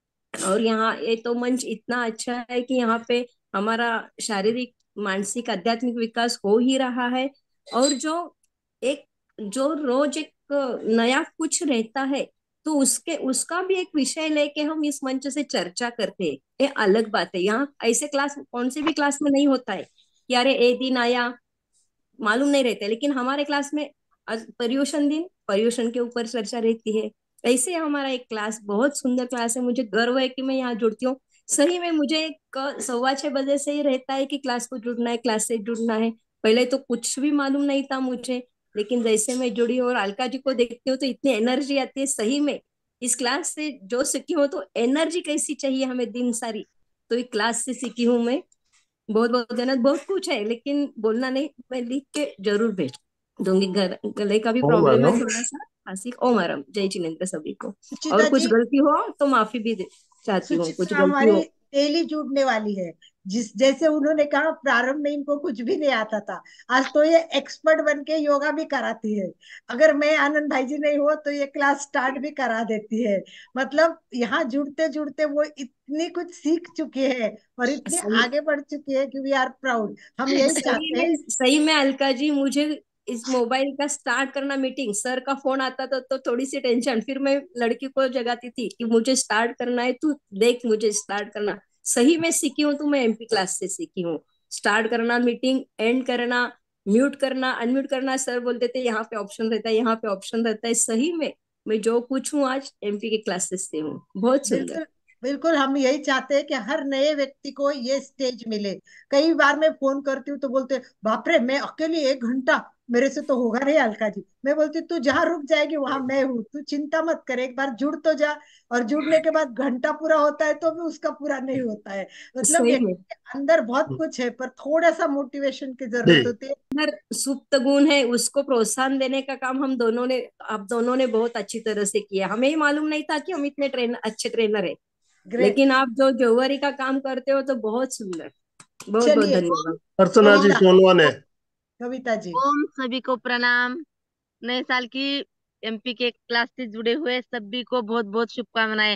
M: और यहाँ ये तो मंच इतना अच्छा है कि यहाँ पे हमारा शारीरिक, मानसिक, आध्यात्मिक विकास हो ही रहा है। और जो एक जो रोज एक नया कुछ रहता है, तो उसके उसका भी एक विषय लेके हम इस मंच से चर्चा करते हैं, ये अलग बात है। यहाँ ऐसे क्लास कौन से भी क्लास में नहीं होता है कि अरे ए दिन आया, मालूम नहीं रहते। लेकिन हमारे क्लास में आज पर्यूषण दिन, पर्यूषण के ऊपर चर्चा रहती है। ऐसे हमारा एक क्लास बहुत सुंदर क्लास है, मुझे गर्व है कि मैं यहाँ जुड़ती हूँ। सही में मुझे एक सवा छह बजे से ही रहता है कि क्लास को जुड़ना है, क्लास से जुड़ना है। पहले तो कुछ भी मालूम नहीं था मुझे, लेकिन जैसे मैं जुड़ी और अलका जी को देखती हूँ तो इतनी एनर्जी आती है। सही में इस क्लास से जो सीखी हूँ, तो एनर्जी कैसी चाहिए हमें दिन सारी, तो एक क्लास से सीखी हूँ मैं। बहुत बहुत धन्यवाद। बहुत कुछ है लेकिन बोलना नहीं, मैं लिख के जरूर भेज दूंगी। गल, गले का भी
A: ओम
M: प्रॉब्लम है
A: अरहम।
M: थोड़ा सा, खांसी। ओम आराम। जय जिनेन्द्र सभी को। और
B: सुचिता
M: कुछ
B: जी,
M: गलती हो तो माफी भी दे, चाहती हूँ, कुछ
B: सुचित्रा
M: गलती
B: हमारी
M: हो।
B: डेली जुड़ने वाली है। जिस जैसे उन्होंने कहा प्रारंभ में इनको कुछ भी नहीं आता था, आज तो ये एक्सपर्ट बन के योगा भी कराती है। अगर मैं आनंद भाई जी नहीं हो तो ये क्लास स्टार्ट भी करा देती है। मतलब यहाँ जुड़ते जुड़ते वो इतनी कुछ सीख चुकी है और इतने
M: सही
B: आगे बढ़ चुकी है कि वी आर प्राउड। हम यही
M: सही
B: चाहते
M: में
B: हैं।
M: सही में अलका जी, मुझे इस मोबाइल का स्टार्ट करना, मीटिंग सर का फोन आता था तो थोड़ी सी टेंशन, फिर मैं लड़की को जगाती थी कि मुझे स्टार्ट करना है, तू देख मुझे स्टार्ट करना। सही में सीखी हूँ तो मैं एमपी क्लास से सीखी हूँ। स्टार्ट करना, मीटिंग एंड करना, म्यूट करना, अनम्यूट करना, सर बोलते थे यहाँ पे ऑप्शन रहता है, यहाँ पे ऑप्शन रहता है। सही में मैं जो कुछ हूँ आज एमपी के क्लासेस से हूँ। बहुत सुंदर।
B: बिल्कुल बिल्कुल, हम यही चाहते हैं कि हर नए व्यक्ति को ये स्टेज मिले। कई बार मैं फोन करती हूँ तो बोलते हैं, बाप रे मैं अकेली एक घंटा, मेरे से तो होगा नहीं अलका जी। मैं बोलती हूँ, तू जहाँ रुक जाएगी वहां मैं हूँ, तू चिंता मत कर, एक बार जुड़ तो जा। और जुड़ने के बाद घंटा पूरा होता है तो भी उसका पूरा नहीं होता है। मतलब
M: सही में
B: व्यक्ति के अंदर बहुत कुछ है, पर थोड़ा सा मोटिवेशन की जरूरत
A: जी।
B: होती है।
M: अंदर सुप्त गुण है, उसको प्रोत्साहन देने का काम हम दोनों ने, आप दोनों ने बहुत अच्छी तरह से किया। हमें ही मालूम नहीं था कि हम इतने ट्रेनर, अच्छे ट्रेनर है।
B: ग्रेट।
M: लेकिन आप जो जौहरी का काम करते हो तो बहुत सुंदर। बहुत बहुत
B: चलिए,
M: धन्यवाद।
A: अर्चना जी
B: कविता,
A: सोनवा ने।
B: कविता जी।
N: ओम, सभी को प्रणाम। नए साल की एमपी के क्लास से जुड़े हुए सभी को बहुत बहुत शुभकामनाएं।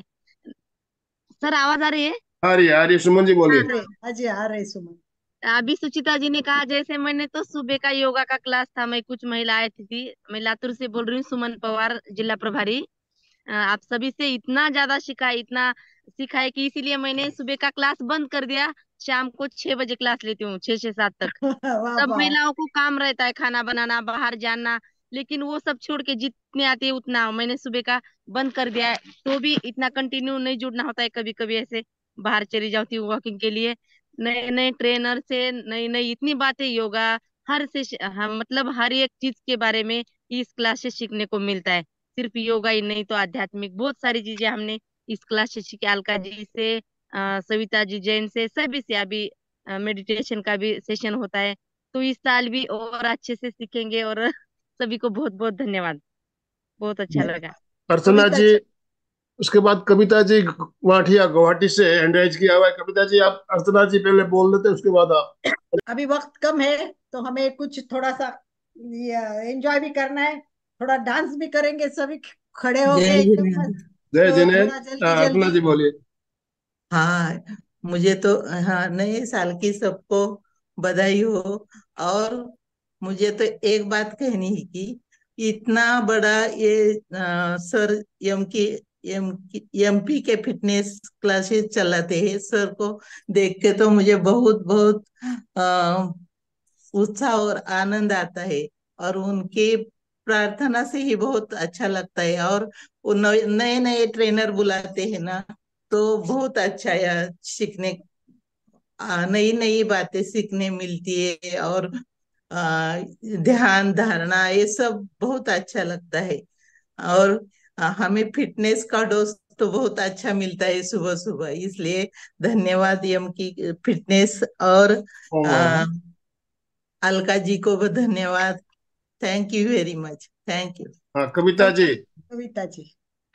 N: सर, आवाज आ रही है?
A: आ रही है आ रही है, सुमन जी
B: आ
N: हाँ
A: बोलिए।
B: रहे,
N: हाँ।
B: अजय आ रहे सुमन।
N: अभी सुचिता जी ने कहा, जैसे मैंने तो सुबह का योगा का क्लास था, मैं कुछ महिलाएं थी, थी मैं लातूर से बोल रही हूँ, सुमन पवार, जिला प्रभारी। अ, आप सभी से इतना ज्यादा सीखा, इतना सीखा है कि इसीलिए मैंने सुबह का क्लास बंद कर दिया। शाम को छह बजे क्लास लेती हूँ, छह से सात तक।
B: वाह
N: सब
B: वाह।
N: महिलाओं को काम रहता है, खाना बनाना, बाहर जाना, लेकिन वो सब छोड़ के जितने आते हैं उतना मैंने सुबह का बंद कर दिया है। तो भी इतना कंटिन्यू नहीं जुड़ना होता है, कभी कभी ऐसे बाहर चली जाती हूँ वॉकिंग के लिए। नए नए ट्रेनर से नई नई इतनी बातें, योगा हर से हम मतलब हर एक चीज के बारे में इस क्लास से सीखने को मिलता है। सिर्फ योगा ही नहीं तो आध्यात्मिक बहुत सारी चीजें हमने इस क्लास से सीखी। अलका जी से, अ, सविता जी जैन से, सभी से। अभी मेडिटेशन का भी सेशन होता है, तो इस साल भी और अच्छे से सीखेंगे। और सभी को बहुत बहुत धन्यवाद, बहुत अच्छा लगा।
A: अर्चना
B: कविता
A: जी,
B: जी,
A: उसके बाद कविता जी गुवाहाटी गुवाहाटी से हैंड राइज किया हुआ है। कविता जी, आप अर्चना जी पहले बोल देते, उसके बाद आप।
B: अभी वक्त कम है तो हमें कुछ थोड़ा सा एंजॉय भी करना है, थोड़ा डांस भी करेंगे सभी खड़े होके
O: जय
B: एकदम
O: जिनेन्द्र।
B: मस्त।
A: जय
B: तो
A: जिनेन्द्र।
B: थोड़ा
A: अ,
B: जल्दी
A: अर्चना
B: जल्दी।
A: जी बोलिए।
O: हाँ, मुझे तो हाँ नए साल की सबको बधाई हो। और मुझे तो एक बात कहनी है कि इतना बड़ा ये अ, सर एम की एम एमपी के फिटनेस क्लासेस चलाते हैं, सर को देख के तो मुझे बहुत बहुत अ, उत्साह और आनंद आता है। और उनके प्रार्थना से ही बहुत अच्छा लगता है। और वो नए नए ट्रेनर बुलाते हैं ना, तो बहुत अच्छा है सीखने, नई नई बातें सीखने मिलती है। और आ, ध्यान धारणा ये सब बहुत अच्छा लगता है। और आ, हमें फिटनेस का डोज तो बहुत अच्छा मिलता है सुबह सुबह, इसलिए धन्यवाद एम की फिटनेस। और
A: ओम
O: आ,
A: मैडम।
O: अलका जी को भी धन्यवाद। Thank you very much, thank you.
A: हाँ, कविता जी।
B: कविता जी,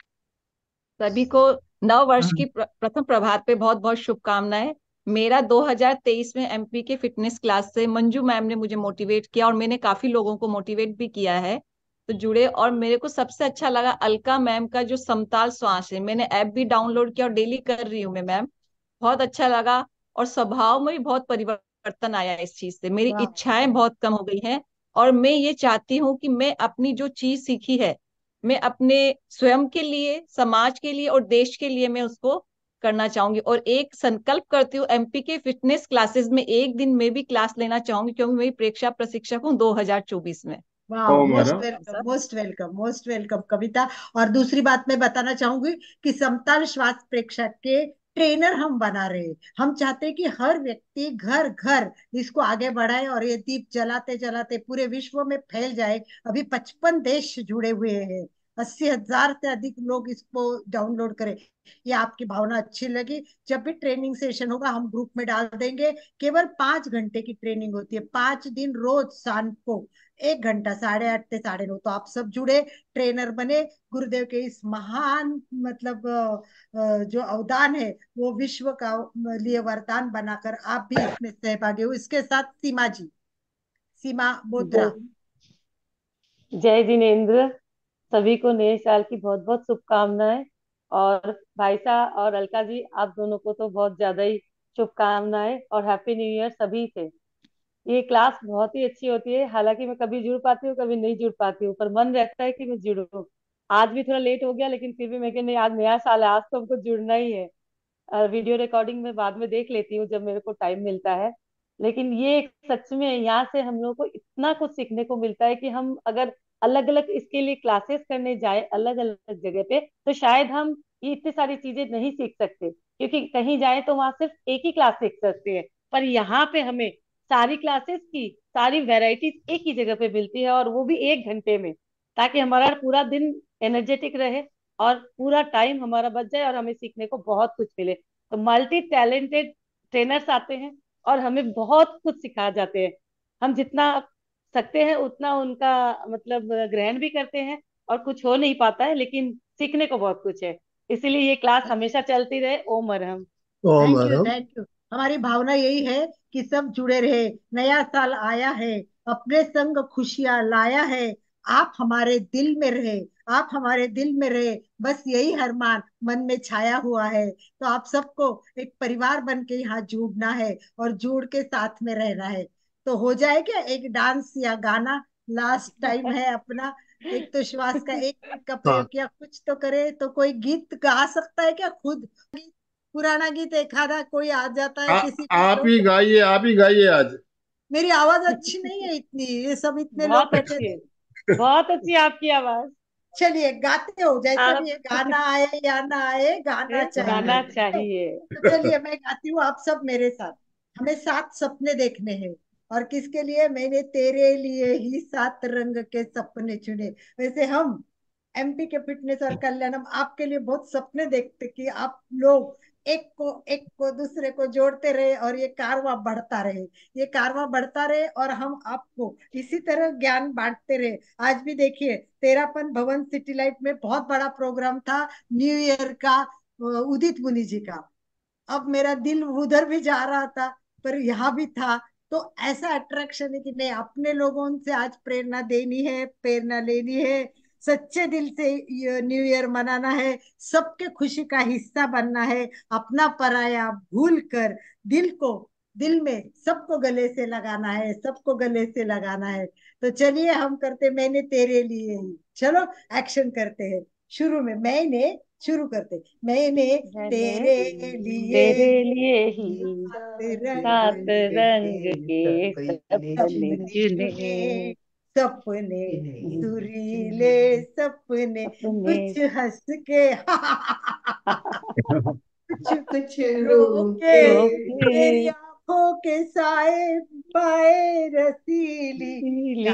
P: सभी को नव वर्ष
O: हाँ,
P: की प्र, प्रथम प्रभात पे बहुत बहुत शुभकामनाएं। मेरा दो हज़ार तेईस में एमपी के फिटनेस क्लास से मंजू मैम ने मुझे मोटिवेट किया, और मैंने काफी लोगों को मोटिवेट भी किया है, तो जुड़े। और मेरे को सबसे अच्छा लगा अलका मैम का जो समताल श्वास है, मैंने ऐप भी डाउनलोड किया और डेली कर रही हूँ मैं मैम। बहुत अच्छा लगा। और स्वभाव में भी बहुत परिवर्तन आया इस चीज से, मेरी
B: वाह
P: इच्छाएं बहुत कम हो गई हैं। और मैं ये चाहती हूँ कि मैं अपनी जो चीज सीखी है, मैं अपने स्वयं के लिए, समाज के लिए और देश के लिए मैं उसको करना चाहूंगी। और एक संकल्प करती हूँ, एमपी के फिटनेस क्लासेस में एक दिन मैं भी क्लास लेना चाहूंगी, क्योंकि मैं प्रेक्षा प्रशिक्षक हूँ दो हज़ार चौबीस में।
B: वाह,
A: ओम
B: most
A: madam.
B: Welcome, most welcome, most welcome Kavita. और दूसरी बात मैं बताना चाहूंगी कि समताल श्वास प्रेक्षक के ट्रेनर हम बना रहे हैं। हम चाहते हैं कि हर व्यक्ति घर घर इसको आगे बढ़ाए और ये दीप जलाते जलाते पूरे विश्व में फैल जाए। अभी पचपन देश जुड़े हुए हैं, अस्सी हजार से अधिक लोग इसको डाउनलोड करें। ये आपकी भावना अच्छी लगी। जब भी ट्रेनिंग सेशन होगा हम ग्रुप में डाल देंगे। केवल पांच घंटे की ट्रेनिंग होती है, पांच दिन रोज शाम को एक घंटा, साढ़े आठ से साढ़े नौ। तो आप सब जुड़े, ट्रेनर बने, गुरुदेव के इस महान मतलब अ, अ, जो अवदान है वो विश्व का लिए वरदान बनाकर आप भी इसमें सहभागी हो। इसके साथ सीमा जी, सीमा बोत्रा।
Q: जय जय जिनेन्द्र। सभी को नए साल की बहुत बहुत शुभकामनाएं। और भाई साहब और अलका जी, आप दोनों को तो बहुत ज्यादा ही शुभकामनाएं और हैप्पी न्यू ईयर सभी से। ये क्लास बहुत ही अच्छी होती है, हालांकि मैं कभी जुड़ पाती हूँ कभी नहीं जुड़ पाती हूँ, पर मन रहता है कि मैं जुड़ूं। आज भी थोड़ा लेट हो गया, लेकिन फिर भी मैं कि नहीं, आज नया साल है, आज तो हमको जुड़ना ही है। अ, वीडियो रिकॉर्डिंग में बाद में देख लेती हूँ जब मेरे को टाइम मिलता है। लेकिन ये एक सच में यहाँ से हम लोग को इतना कुछ सीखने को मिलता है कि हम अगर अलग अलग इसके लिए क्लासेस करने जाए अलग अलग जगह पे, तो शायद हम ये इतनी सारी चीजें नहीं सीख सकते, क्योंकि कहीं जाए तो वहां सिर्फ एक ही क्लास सीख सकते हैं। पर यहाँ पे हमें सारी क्लासेस की सारी वेराइटीज एक ही जगह पे मिलती है, और वो भी एक घंटे में, ताकि हमारा पूरा दिन एनर्जेटिक रहे और पूरा टाइम हमारा बच जाए और हमें सीखने को बहुत कुछ मिले। तो मल्टी टैलेंटेड ट्रेनर्स आते हैं और हमें बहुत कुछ सिखा जाते हैं। हम जितना सकते हैं उतना उनका मतलब ग्रहण भी करते हैं, और कुछ हो नहीं पाता है, लेकिन सीखने को बहुत कुछ है। इसीलिए ये क्लास हमेशा चलती रहे। ओम अरहम।
A: ओम
B: thank you,
A: madam.
B: Thank you. हमारी भावना यही है कि सब जुड़े रहे। नया साल आया है, अपने संग खुशियां लाया है। आप हमारे दिल में रहे, आप हमारे दिल में रहे, बस यही अरमान मन में छाया हुआ है। तो आप सबको एक परिवार बन के यहाँ जुड़ना है और जुड़ के साथ में रहना है। तो हो जाए क्या एक डांस या गाना? लास्ट टाइम है अपना। एक तो श्वास का एक मिनट का
A: हाँ,
B: प्रयोग किया, कुछ तो करे। तो कोई गीत गा सकता है क्या खुद? पुराना गीत एक आधा कोई आ जाता है
A: आ,
B: किसी को
A: आप
B: तो।
A: ही गाइए, आप ही गाइए आज।
B: मेरी आवाज अच्छी नहीं है इतनी, ये सब इतने लोग
Q: बहुत
B: बैठे
Q: अच्छी है।
B: थे।
Q: बहुत अच्छी आपकी आवाज।
B: चलिए गाते हो, जैसा
Q: आप
B: भी ये गाना आए या ना आए, गाना
Q: गाना
B: चाहिए।
Q: चाहिए।
B: तो चलिए मैं गाती हूँ, आप सब मेरे साथ। हमें सात सपने देखने हैं, और किसके लिए? मैंने तेरे लिए ही सात रंग के सपने चुने। वैसे हम एमपी के फिटनेस और कल्याण, हम आपके लिए बहुत सपने देखते कि आप लोग एक को एक को दूसरे को जोड़ते रहे और ये कारवां बढ़ता रहे, ये कारवां बढ़ता रहे, और हम आपको इसी तरह ज्ञान बांटते रहे। आज भी देखिए, तेरापन भवन सिटी लाइट में बहुत बड़ा प्रोग्राम था न्यू ईयर का, अ, उदित मुनि जी का। अब मेरा दिल उधर भी जा रहा था, पर यहाँ भी था। तो ऐसा अट्रैक्शन है कि नहीं, अपने लोगों से आज प्रेरणा देनी है, प्रेरणा लेनी है, सच्चे दिल से ये न्यू ईयर मनाना है, सबके खुशी का हिस्सा बनना है, अपना पराया भूल कर दिल को, दिल में सबको गले से लगाना है, सबको गले से लगाना है। तो चलिए हम करते, मैंने तेरे लिए ही। चलो एक्शन करते हैं। शुरू में मैंने, शुरू करते, मैंने
Q: मैंने
B: तेरे लिए
Q: तेरे लिए ही
B: सात रंग
Q: सात रंग के सपने चुने।
B: चुने, सपने सुरीले सपने,
Q: सपने
B: कुछ हंस के कुछ
C: कुछ
B: रो
C: रो
B: के,
C: के
B: तेरी आंखों के साए पाए रसीली
Q: पीली।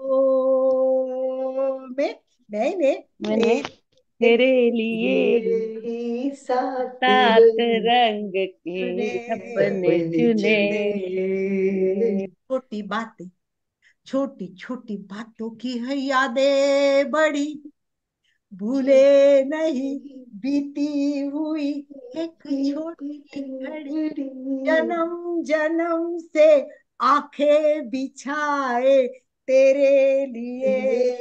B: यादों में मैंने
Q: मैंने
B: तेरे
Q: तेरे लिए ही
C: ही सात
Q: सात
C: रंग
Q: रंग के
B: चुने,
Q: सपने
C: सपने
Q: चुने।
C: चुने।
B: छोटी बातें, छोटी छोटी बातों की है यादें बड़ी, भूले नहीं बीती हुई एक छोटी घड़ी, जन्म जन्म से आंखें बिछाए तेरे लिए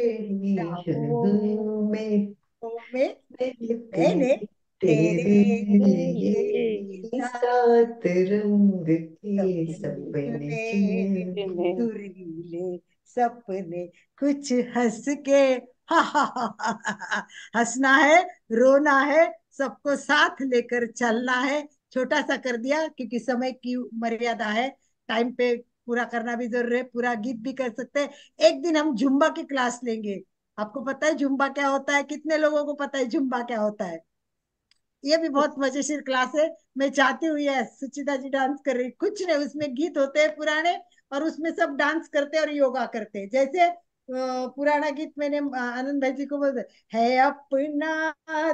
B: राहों
C: में
B: में, मैंने
C: तेरे
B: तेरे लिए
C: लिए
B: सात
C: सात रंग के
B: सपने
C: सपने
B: चुने,
Q: चुने।
B: सुरीले सपने, कुछ हंस के हा हा हा हा हा, हंसना है, रोना है, सबको साथ लेकर चलना है। छोटा सा कर दिया क्योंकि समय की मर्यादा है, टाइम पे पूरा करना भी जरूरी है, पूरा गीत भी कर सकते हैं। एक दिन हम जुम्बा की क्लास लेंगे। आपको पता है जुम्बा क्या होता है? कितने लोगों को पता है जुम्बा क्या होता है? ये भी बहुत मजेशीर क्लास है। मैं चाहती हूँ ये सुचिता जी डांस कर रही, कुछ नहीं, उसमें गीत होते हैं पुराने, और उसमें सब डांस करते हैं और योगा करते हैं। जैसे अ, पुराना गीत मैंने अ, आनंद भाई जी को बोलते, है अपना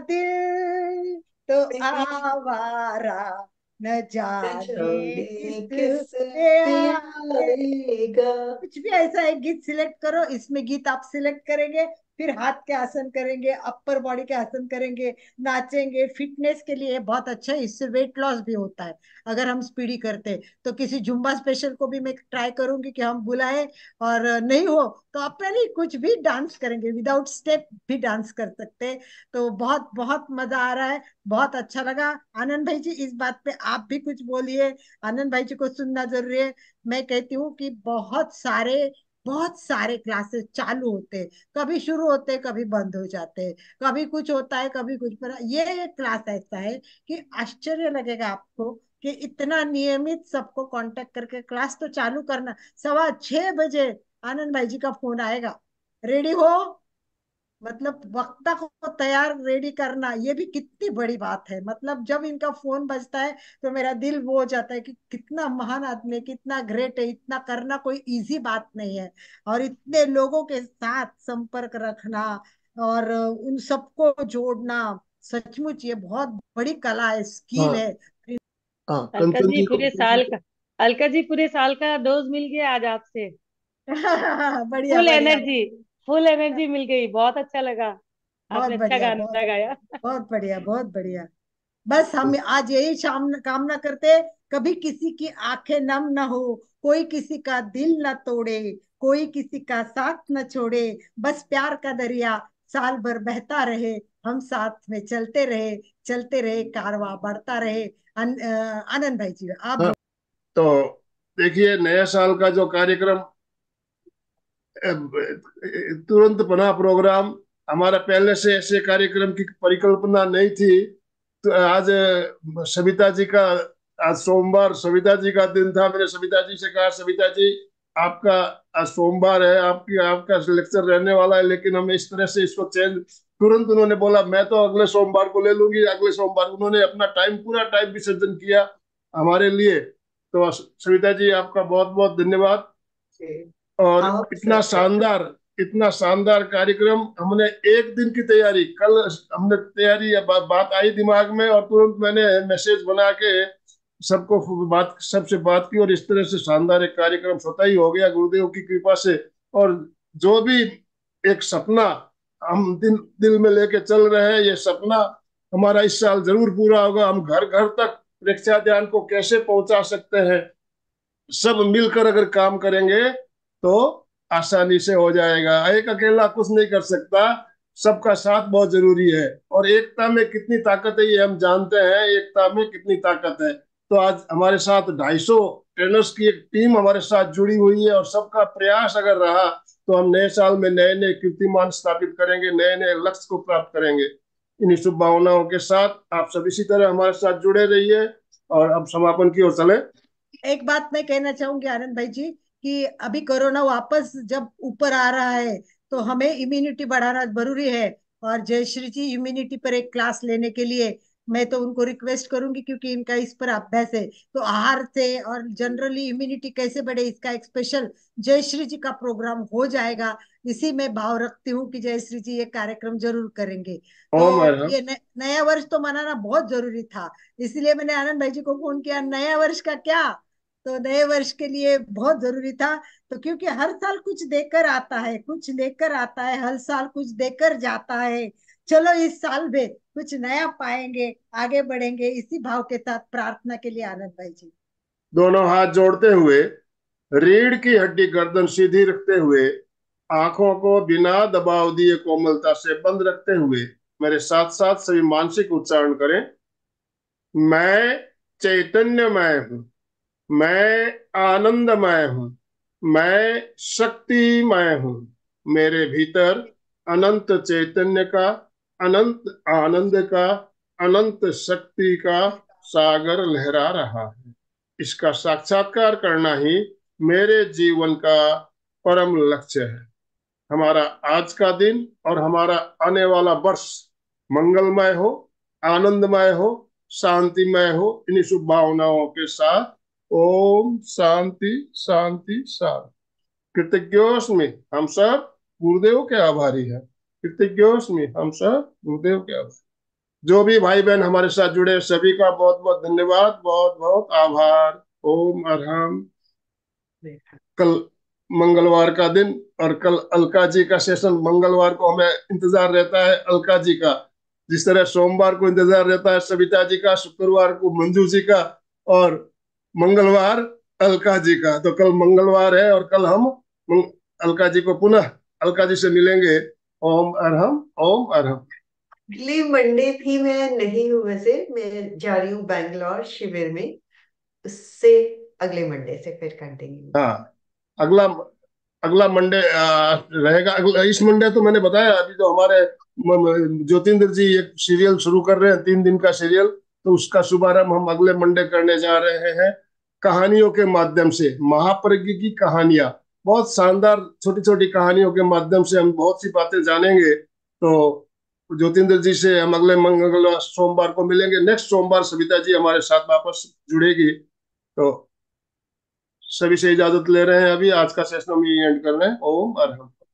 B: दिल तो आवारा, न जाने किस
C: जाने किस
B: पे
C: पे
B: आए।
C: आएगा।
B: कुछ भी ऐसा एक गीत सिलेक्ट करो, इसमें गीत आप सिलेक्ट करेंगे, फिर हाथ के आसन करेंगे, अपर बॉडी के आसन करेंगे, नाचेंगे। फिटनेस के लिए बहुत अच्छा है, इससे वेट लॉस भी होता है अगर हम स्पीडी करते हैं। तो किसी जुम्बा स्पेशल को भी मैं ट्राई करूंगी कि हम बुलाए, और नहीं हो तो अपने कुछ भी डांस करेंगे, विदाउट स्टेप भी डांस कर सकते हैं। तो बहुत बहुत मजा आ रहा है, बहुत अच्छा लगा। आनंद भाई जी इस बात पे आप भी कुछ बोलिए, आनंद भाई जी को सुनना जरूरी है। मैं कहती हूँ कि बहुत सारे बहुत सारे क्लासेस चालू होते हैं, कभी शुरू होते हैं, कभी बंद हो जाते हैं, कभी कुछ होता है, कभी कुछ, पर ये क्लास ऐसा है कि आश्चर्य लगेगा आपको कि इतना नियमित सबको कांटेक्ट करके क्लास तो चालू करना। सवा छह बजे आनंद भाई जी का फोन आएगा, रेडी हो, मतलब वक्ता को तैयार रेडी करना, ये भी कितनी बड़ी बात है। मतलब जब इनका फोन बजता है तो मेरा दिल वो हो जाता है कि कितना महान आदमी है, कितना ग्रेट है, इतना करना कोई इजी बात नहीं है। और इतने लोगों के साथ संपर्क रखना और उन सबको जोड़ना, सचमुच ये बहुत बड़ी कला है, स्किल
A: हाँ
B: है।
A: हाँ,
Q: अलका
A: कंचन
Q: जी
A: जी को।
Q: पूरे साल का अलका जी पूरे साल का डोज मिल गया आज आपसे।
B: बढ़िया
Q: फुल
B: बढ़िया,
Q: एनर्जी, फुल एनर्जी मिल गई। बहुत अच्छा लगा,
B: बहुत
Q: आपने अच्छा
B: बढ़िया, बहुत
Q: गाना गाया।
B: बहुत बढ़िया, बहुत बढ़िया। बस हम आज यही शाम कामना करते, कभी किसी की आंखें नम न हो, कोई किसी का दिल न तोड़े, कोई किसी का साथ न छोड़े, बस प्यार का दरिया साल भर बहता रहे, हम साथ में चलते रहे, चलते रहे, कारवां बढ़ता रहे। अन, अ, आनंद भाई जी आप
A: हाँ,
B: बोल-
A: तो देखिए नया साल का जो कार्यक्रम, अ, तुरंत बना प्रोग्राम, हमारा पहले से ऐसे कार्यक्रम की परिकल्पना नहीं थी। तो आज अ, सविता जी का, आज सोमवार सविता जी का दिन था। मैंने सविता जी से कहा, सविता जी आपका आज सोमवार है, आपकी आपका लेक्चर रहने वाला है, लेकिन हमें इस तरह से इसको चेंज, तुरंत उन्होंने बोला मैं तो अगले सोमवार को ले लूंगी, अगले सोमवार उन्होंने अपना टाइम पूरा टाइम विसर्जन किया हमारे लिए। तो सविता जी आपका बहुत बहुत धन्यवाद। और
C: आप
A: इतना
C: सबका
A: शानदार इतना शानदार कार्यक्रम, हमने एक दिन की तैयारी, कल हमने तैयारी या बा, बात आई दिमाग में और तुरंत मैंने मैसेज बना के सबको बात सबसे बात की और इस तरह से शानदार एक कार्यक्रम स्वतः ही हो गया गुरुदेव की कृपा से। और जो भी एक सपना हम दिल दिल में लेके चल रहे हैं, ये सपना हमारा इस साल जरूर पूरा होगा। हम घर घर तक परीक्षा ध्यान को कैसे पहुंचा सकते हैं, सब मिलकर अगर काम करेंगे तो आसानी से हो जाएगा। एक अकेला कुछ नहीं कर सकता, सबका साथ बहुत जरूरी है। और एकता में कितनी ताकत है ये हम जानते हैं, एकता में कितनी ताकत है। तो आज हमारे साथ ढाई सौ ट्रेनर्स की एक टीम हमारे साथ जुड़ी हुई है और सबका प्रयास अगर रहा तो हम नए साल में नए नए कीर्तिमान स्थापित करेंगे, नए नए लक्ष्य को प्राप्त करेंगे। इन्हीं शुभ भावनाओं के साथ आप सब इसी तरह हमारे साथ जुड़े रहिए। और अब समापन की ओर चले।
B: एक बात मैं कहना चाहूंगी आनंद भाई जी, कि अभी कोरोना वापस जब ऊपर आ रहा है तो हमें इम्यूनिटी बढ़ाना जरूरी है। और जयश्री जी इम्यूनिटी पर एक क्लास लेने के लिए मैं तो उनको रिक्वेस्ट करूंगी, क्योंकि इनका इस पर अभ्यास है। तो आहार से और जनरली इम्यूनिटी कैसे बढ़े, इसका एक स्पेशल जयश्री जी का प्रोग्राम हो जाएगा। इसी में भाव रखती हूँ कि जयश्री जी ये कार्यक्रम जरूर करेंगे।
A: ओम
B: तो
A: हर
B: ये न, नया वर्ष तो मनाना बहुत जरूरी था, इसलिए मैंने आनंद भाई जी को फोन किया। नया वर्ष का क्या, तो नए वर्ष के लिए बहुत जरूरी था। तो क्योंकि हर साल कुछ देकर आता है, कुछ लेकर आता है, हर साल कुछ देकर जाता है। चलो इस साल भी कुछ नया पाएंगे, आगे बढ़ेंगे, इसी भाव के साथ प्रार्थना के लिए आनंद भाई जी।
A: दोनों हाथ जोड़ते हुए, रीढ़ की हड्डी गर्दन सीधी रखते हुए, आंखों को बिना दबाव दिए कोमलता से बंद रखते हुए मेरे साथ साथ सभी मानसिक उच्चारण करें। मैं चैतन्यमय हूँ, मैं आनंदमय हूँ, मैं शक्तिमय हूँ। मेरे भीतर अनंत चैतन्य का, अनंत आनंद का, अनंत शक्ति का सागर लहरा रहा है। इसका साक्षात्कार करना ही मेरे जीवन का परम लक्ष्य है। हमारा आज का दिन और हमारा आने वाला वर्ष मंगलमय हो, आनंदमय हो, शांतिमय हो। इन्हीं शुभ भावनाओं के साथ ओम शांति शांति शांति। कृतज्ञोस्मि, हम सब गुरुदेव के आभारी हैं। कृतज्ञोस्मि, हम सब गुरुदेव के आभारी। जो भी भाई बहन हमारे साथ जुड़े सभी का बहुत बहुत धन्यवाद, बहुत बहुत आभार। ओम अरहम। कल मंगलवार का दिन और कल अलका जी का सेशन, मंगलवार को हमें इंतजार रहता है अलका जी का, जिस तरह सोमवार को इंतजार रहता है सविता जी का, शुक्रवार को मंजू जी का और मंगलवार अलका जी का। तो कल मंगलवार है और कल हम अलका जी को पुनः अलका जी से मिलेंगे। ओम अरहम, ओम अरहम।
C: अगले मंडे भी मैं नहीं हूँ, वैसे मैं जा रही हूँ बैंगलोर शिविर में, उससे अगले मंडे से फिर कंटिन्यू।
A: हाँ, अगला अगला मंडे रहेगा। अगला इस मंडे तो मैंने बताया, अभी जो हमारे ज्योतिंद्र जी एक सीरियल शुरू कर रहे हैं, तीन दिन का सीरियल, तो उसका शुभारंभ हम अगले मंडे करने जा रहे हैं। कहानियों के माध्यम से, महाप्रज्ञ की कहानियां, बहुत शानदार छोटी छोटी कहानियों के माध्यम से हम बहुत सी बातें जानेंगे। तो ज्योतिंद्र जी से हम अगले मंगल सोमवार को मिलेंगे। नेक्स्ट सोमवार सविता जी हमारे साथ वापस जुड़ेगी। तो सभी से इजाजत ले रहे हैं, अभी आज का सेशन हम ये एंड कर रहे हैं। ओम अरहम।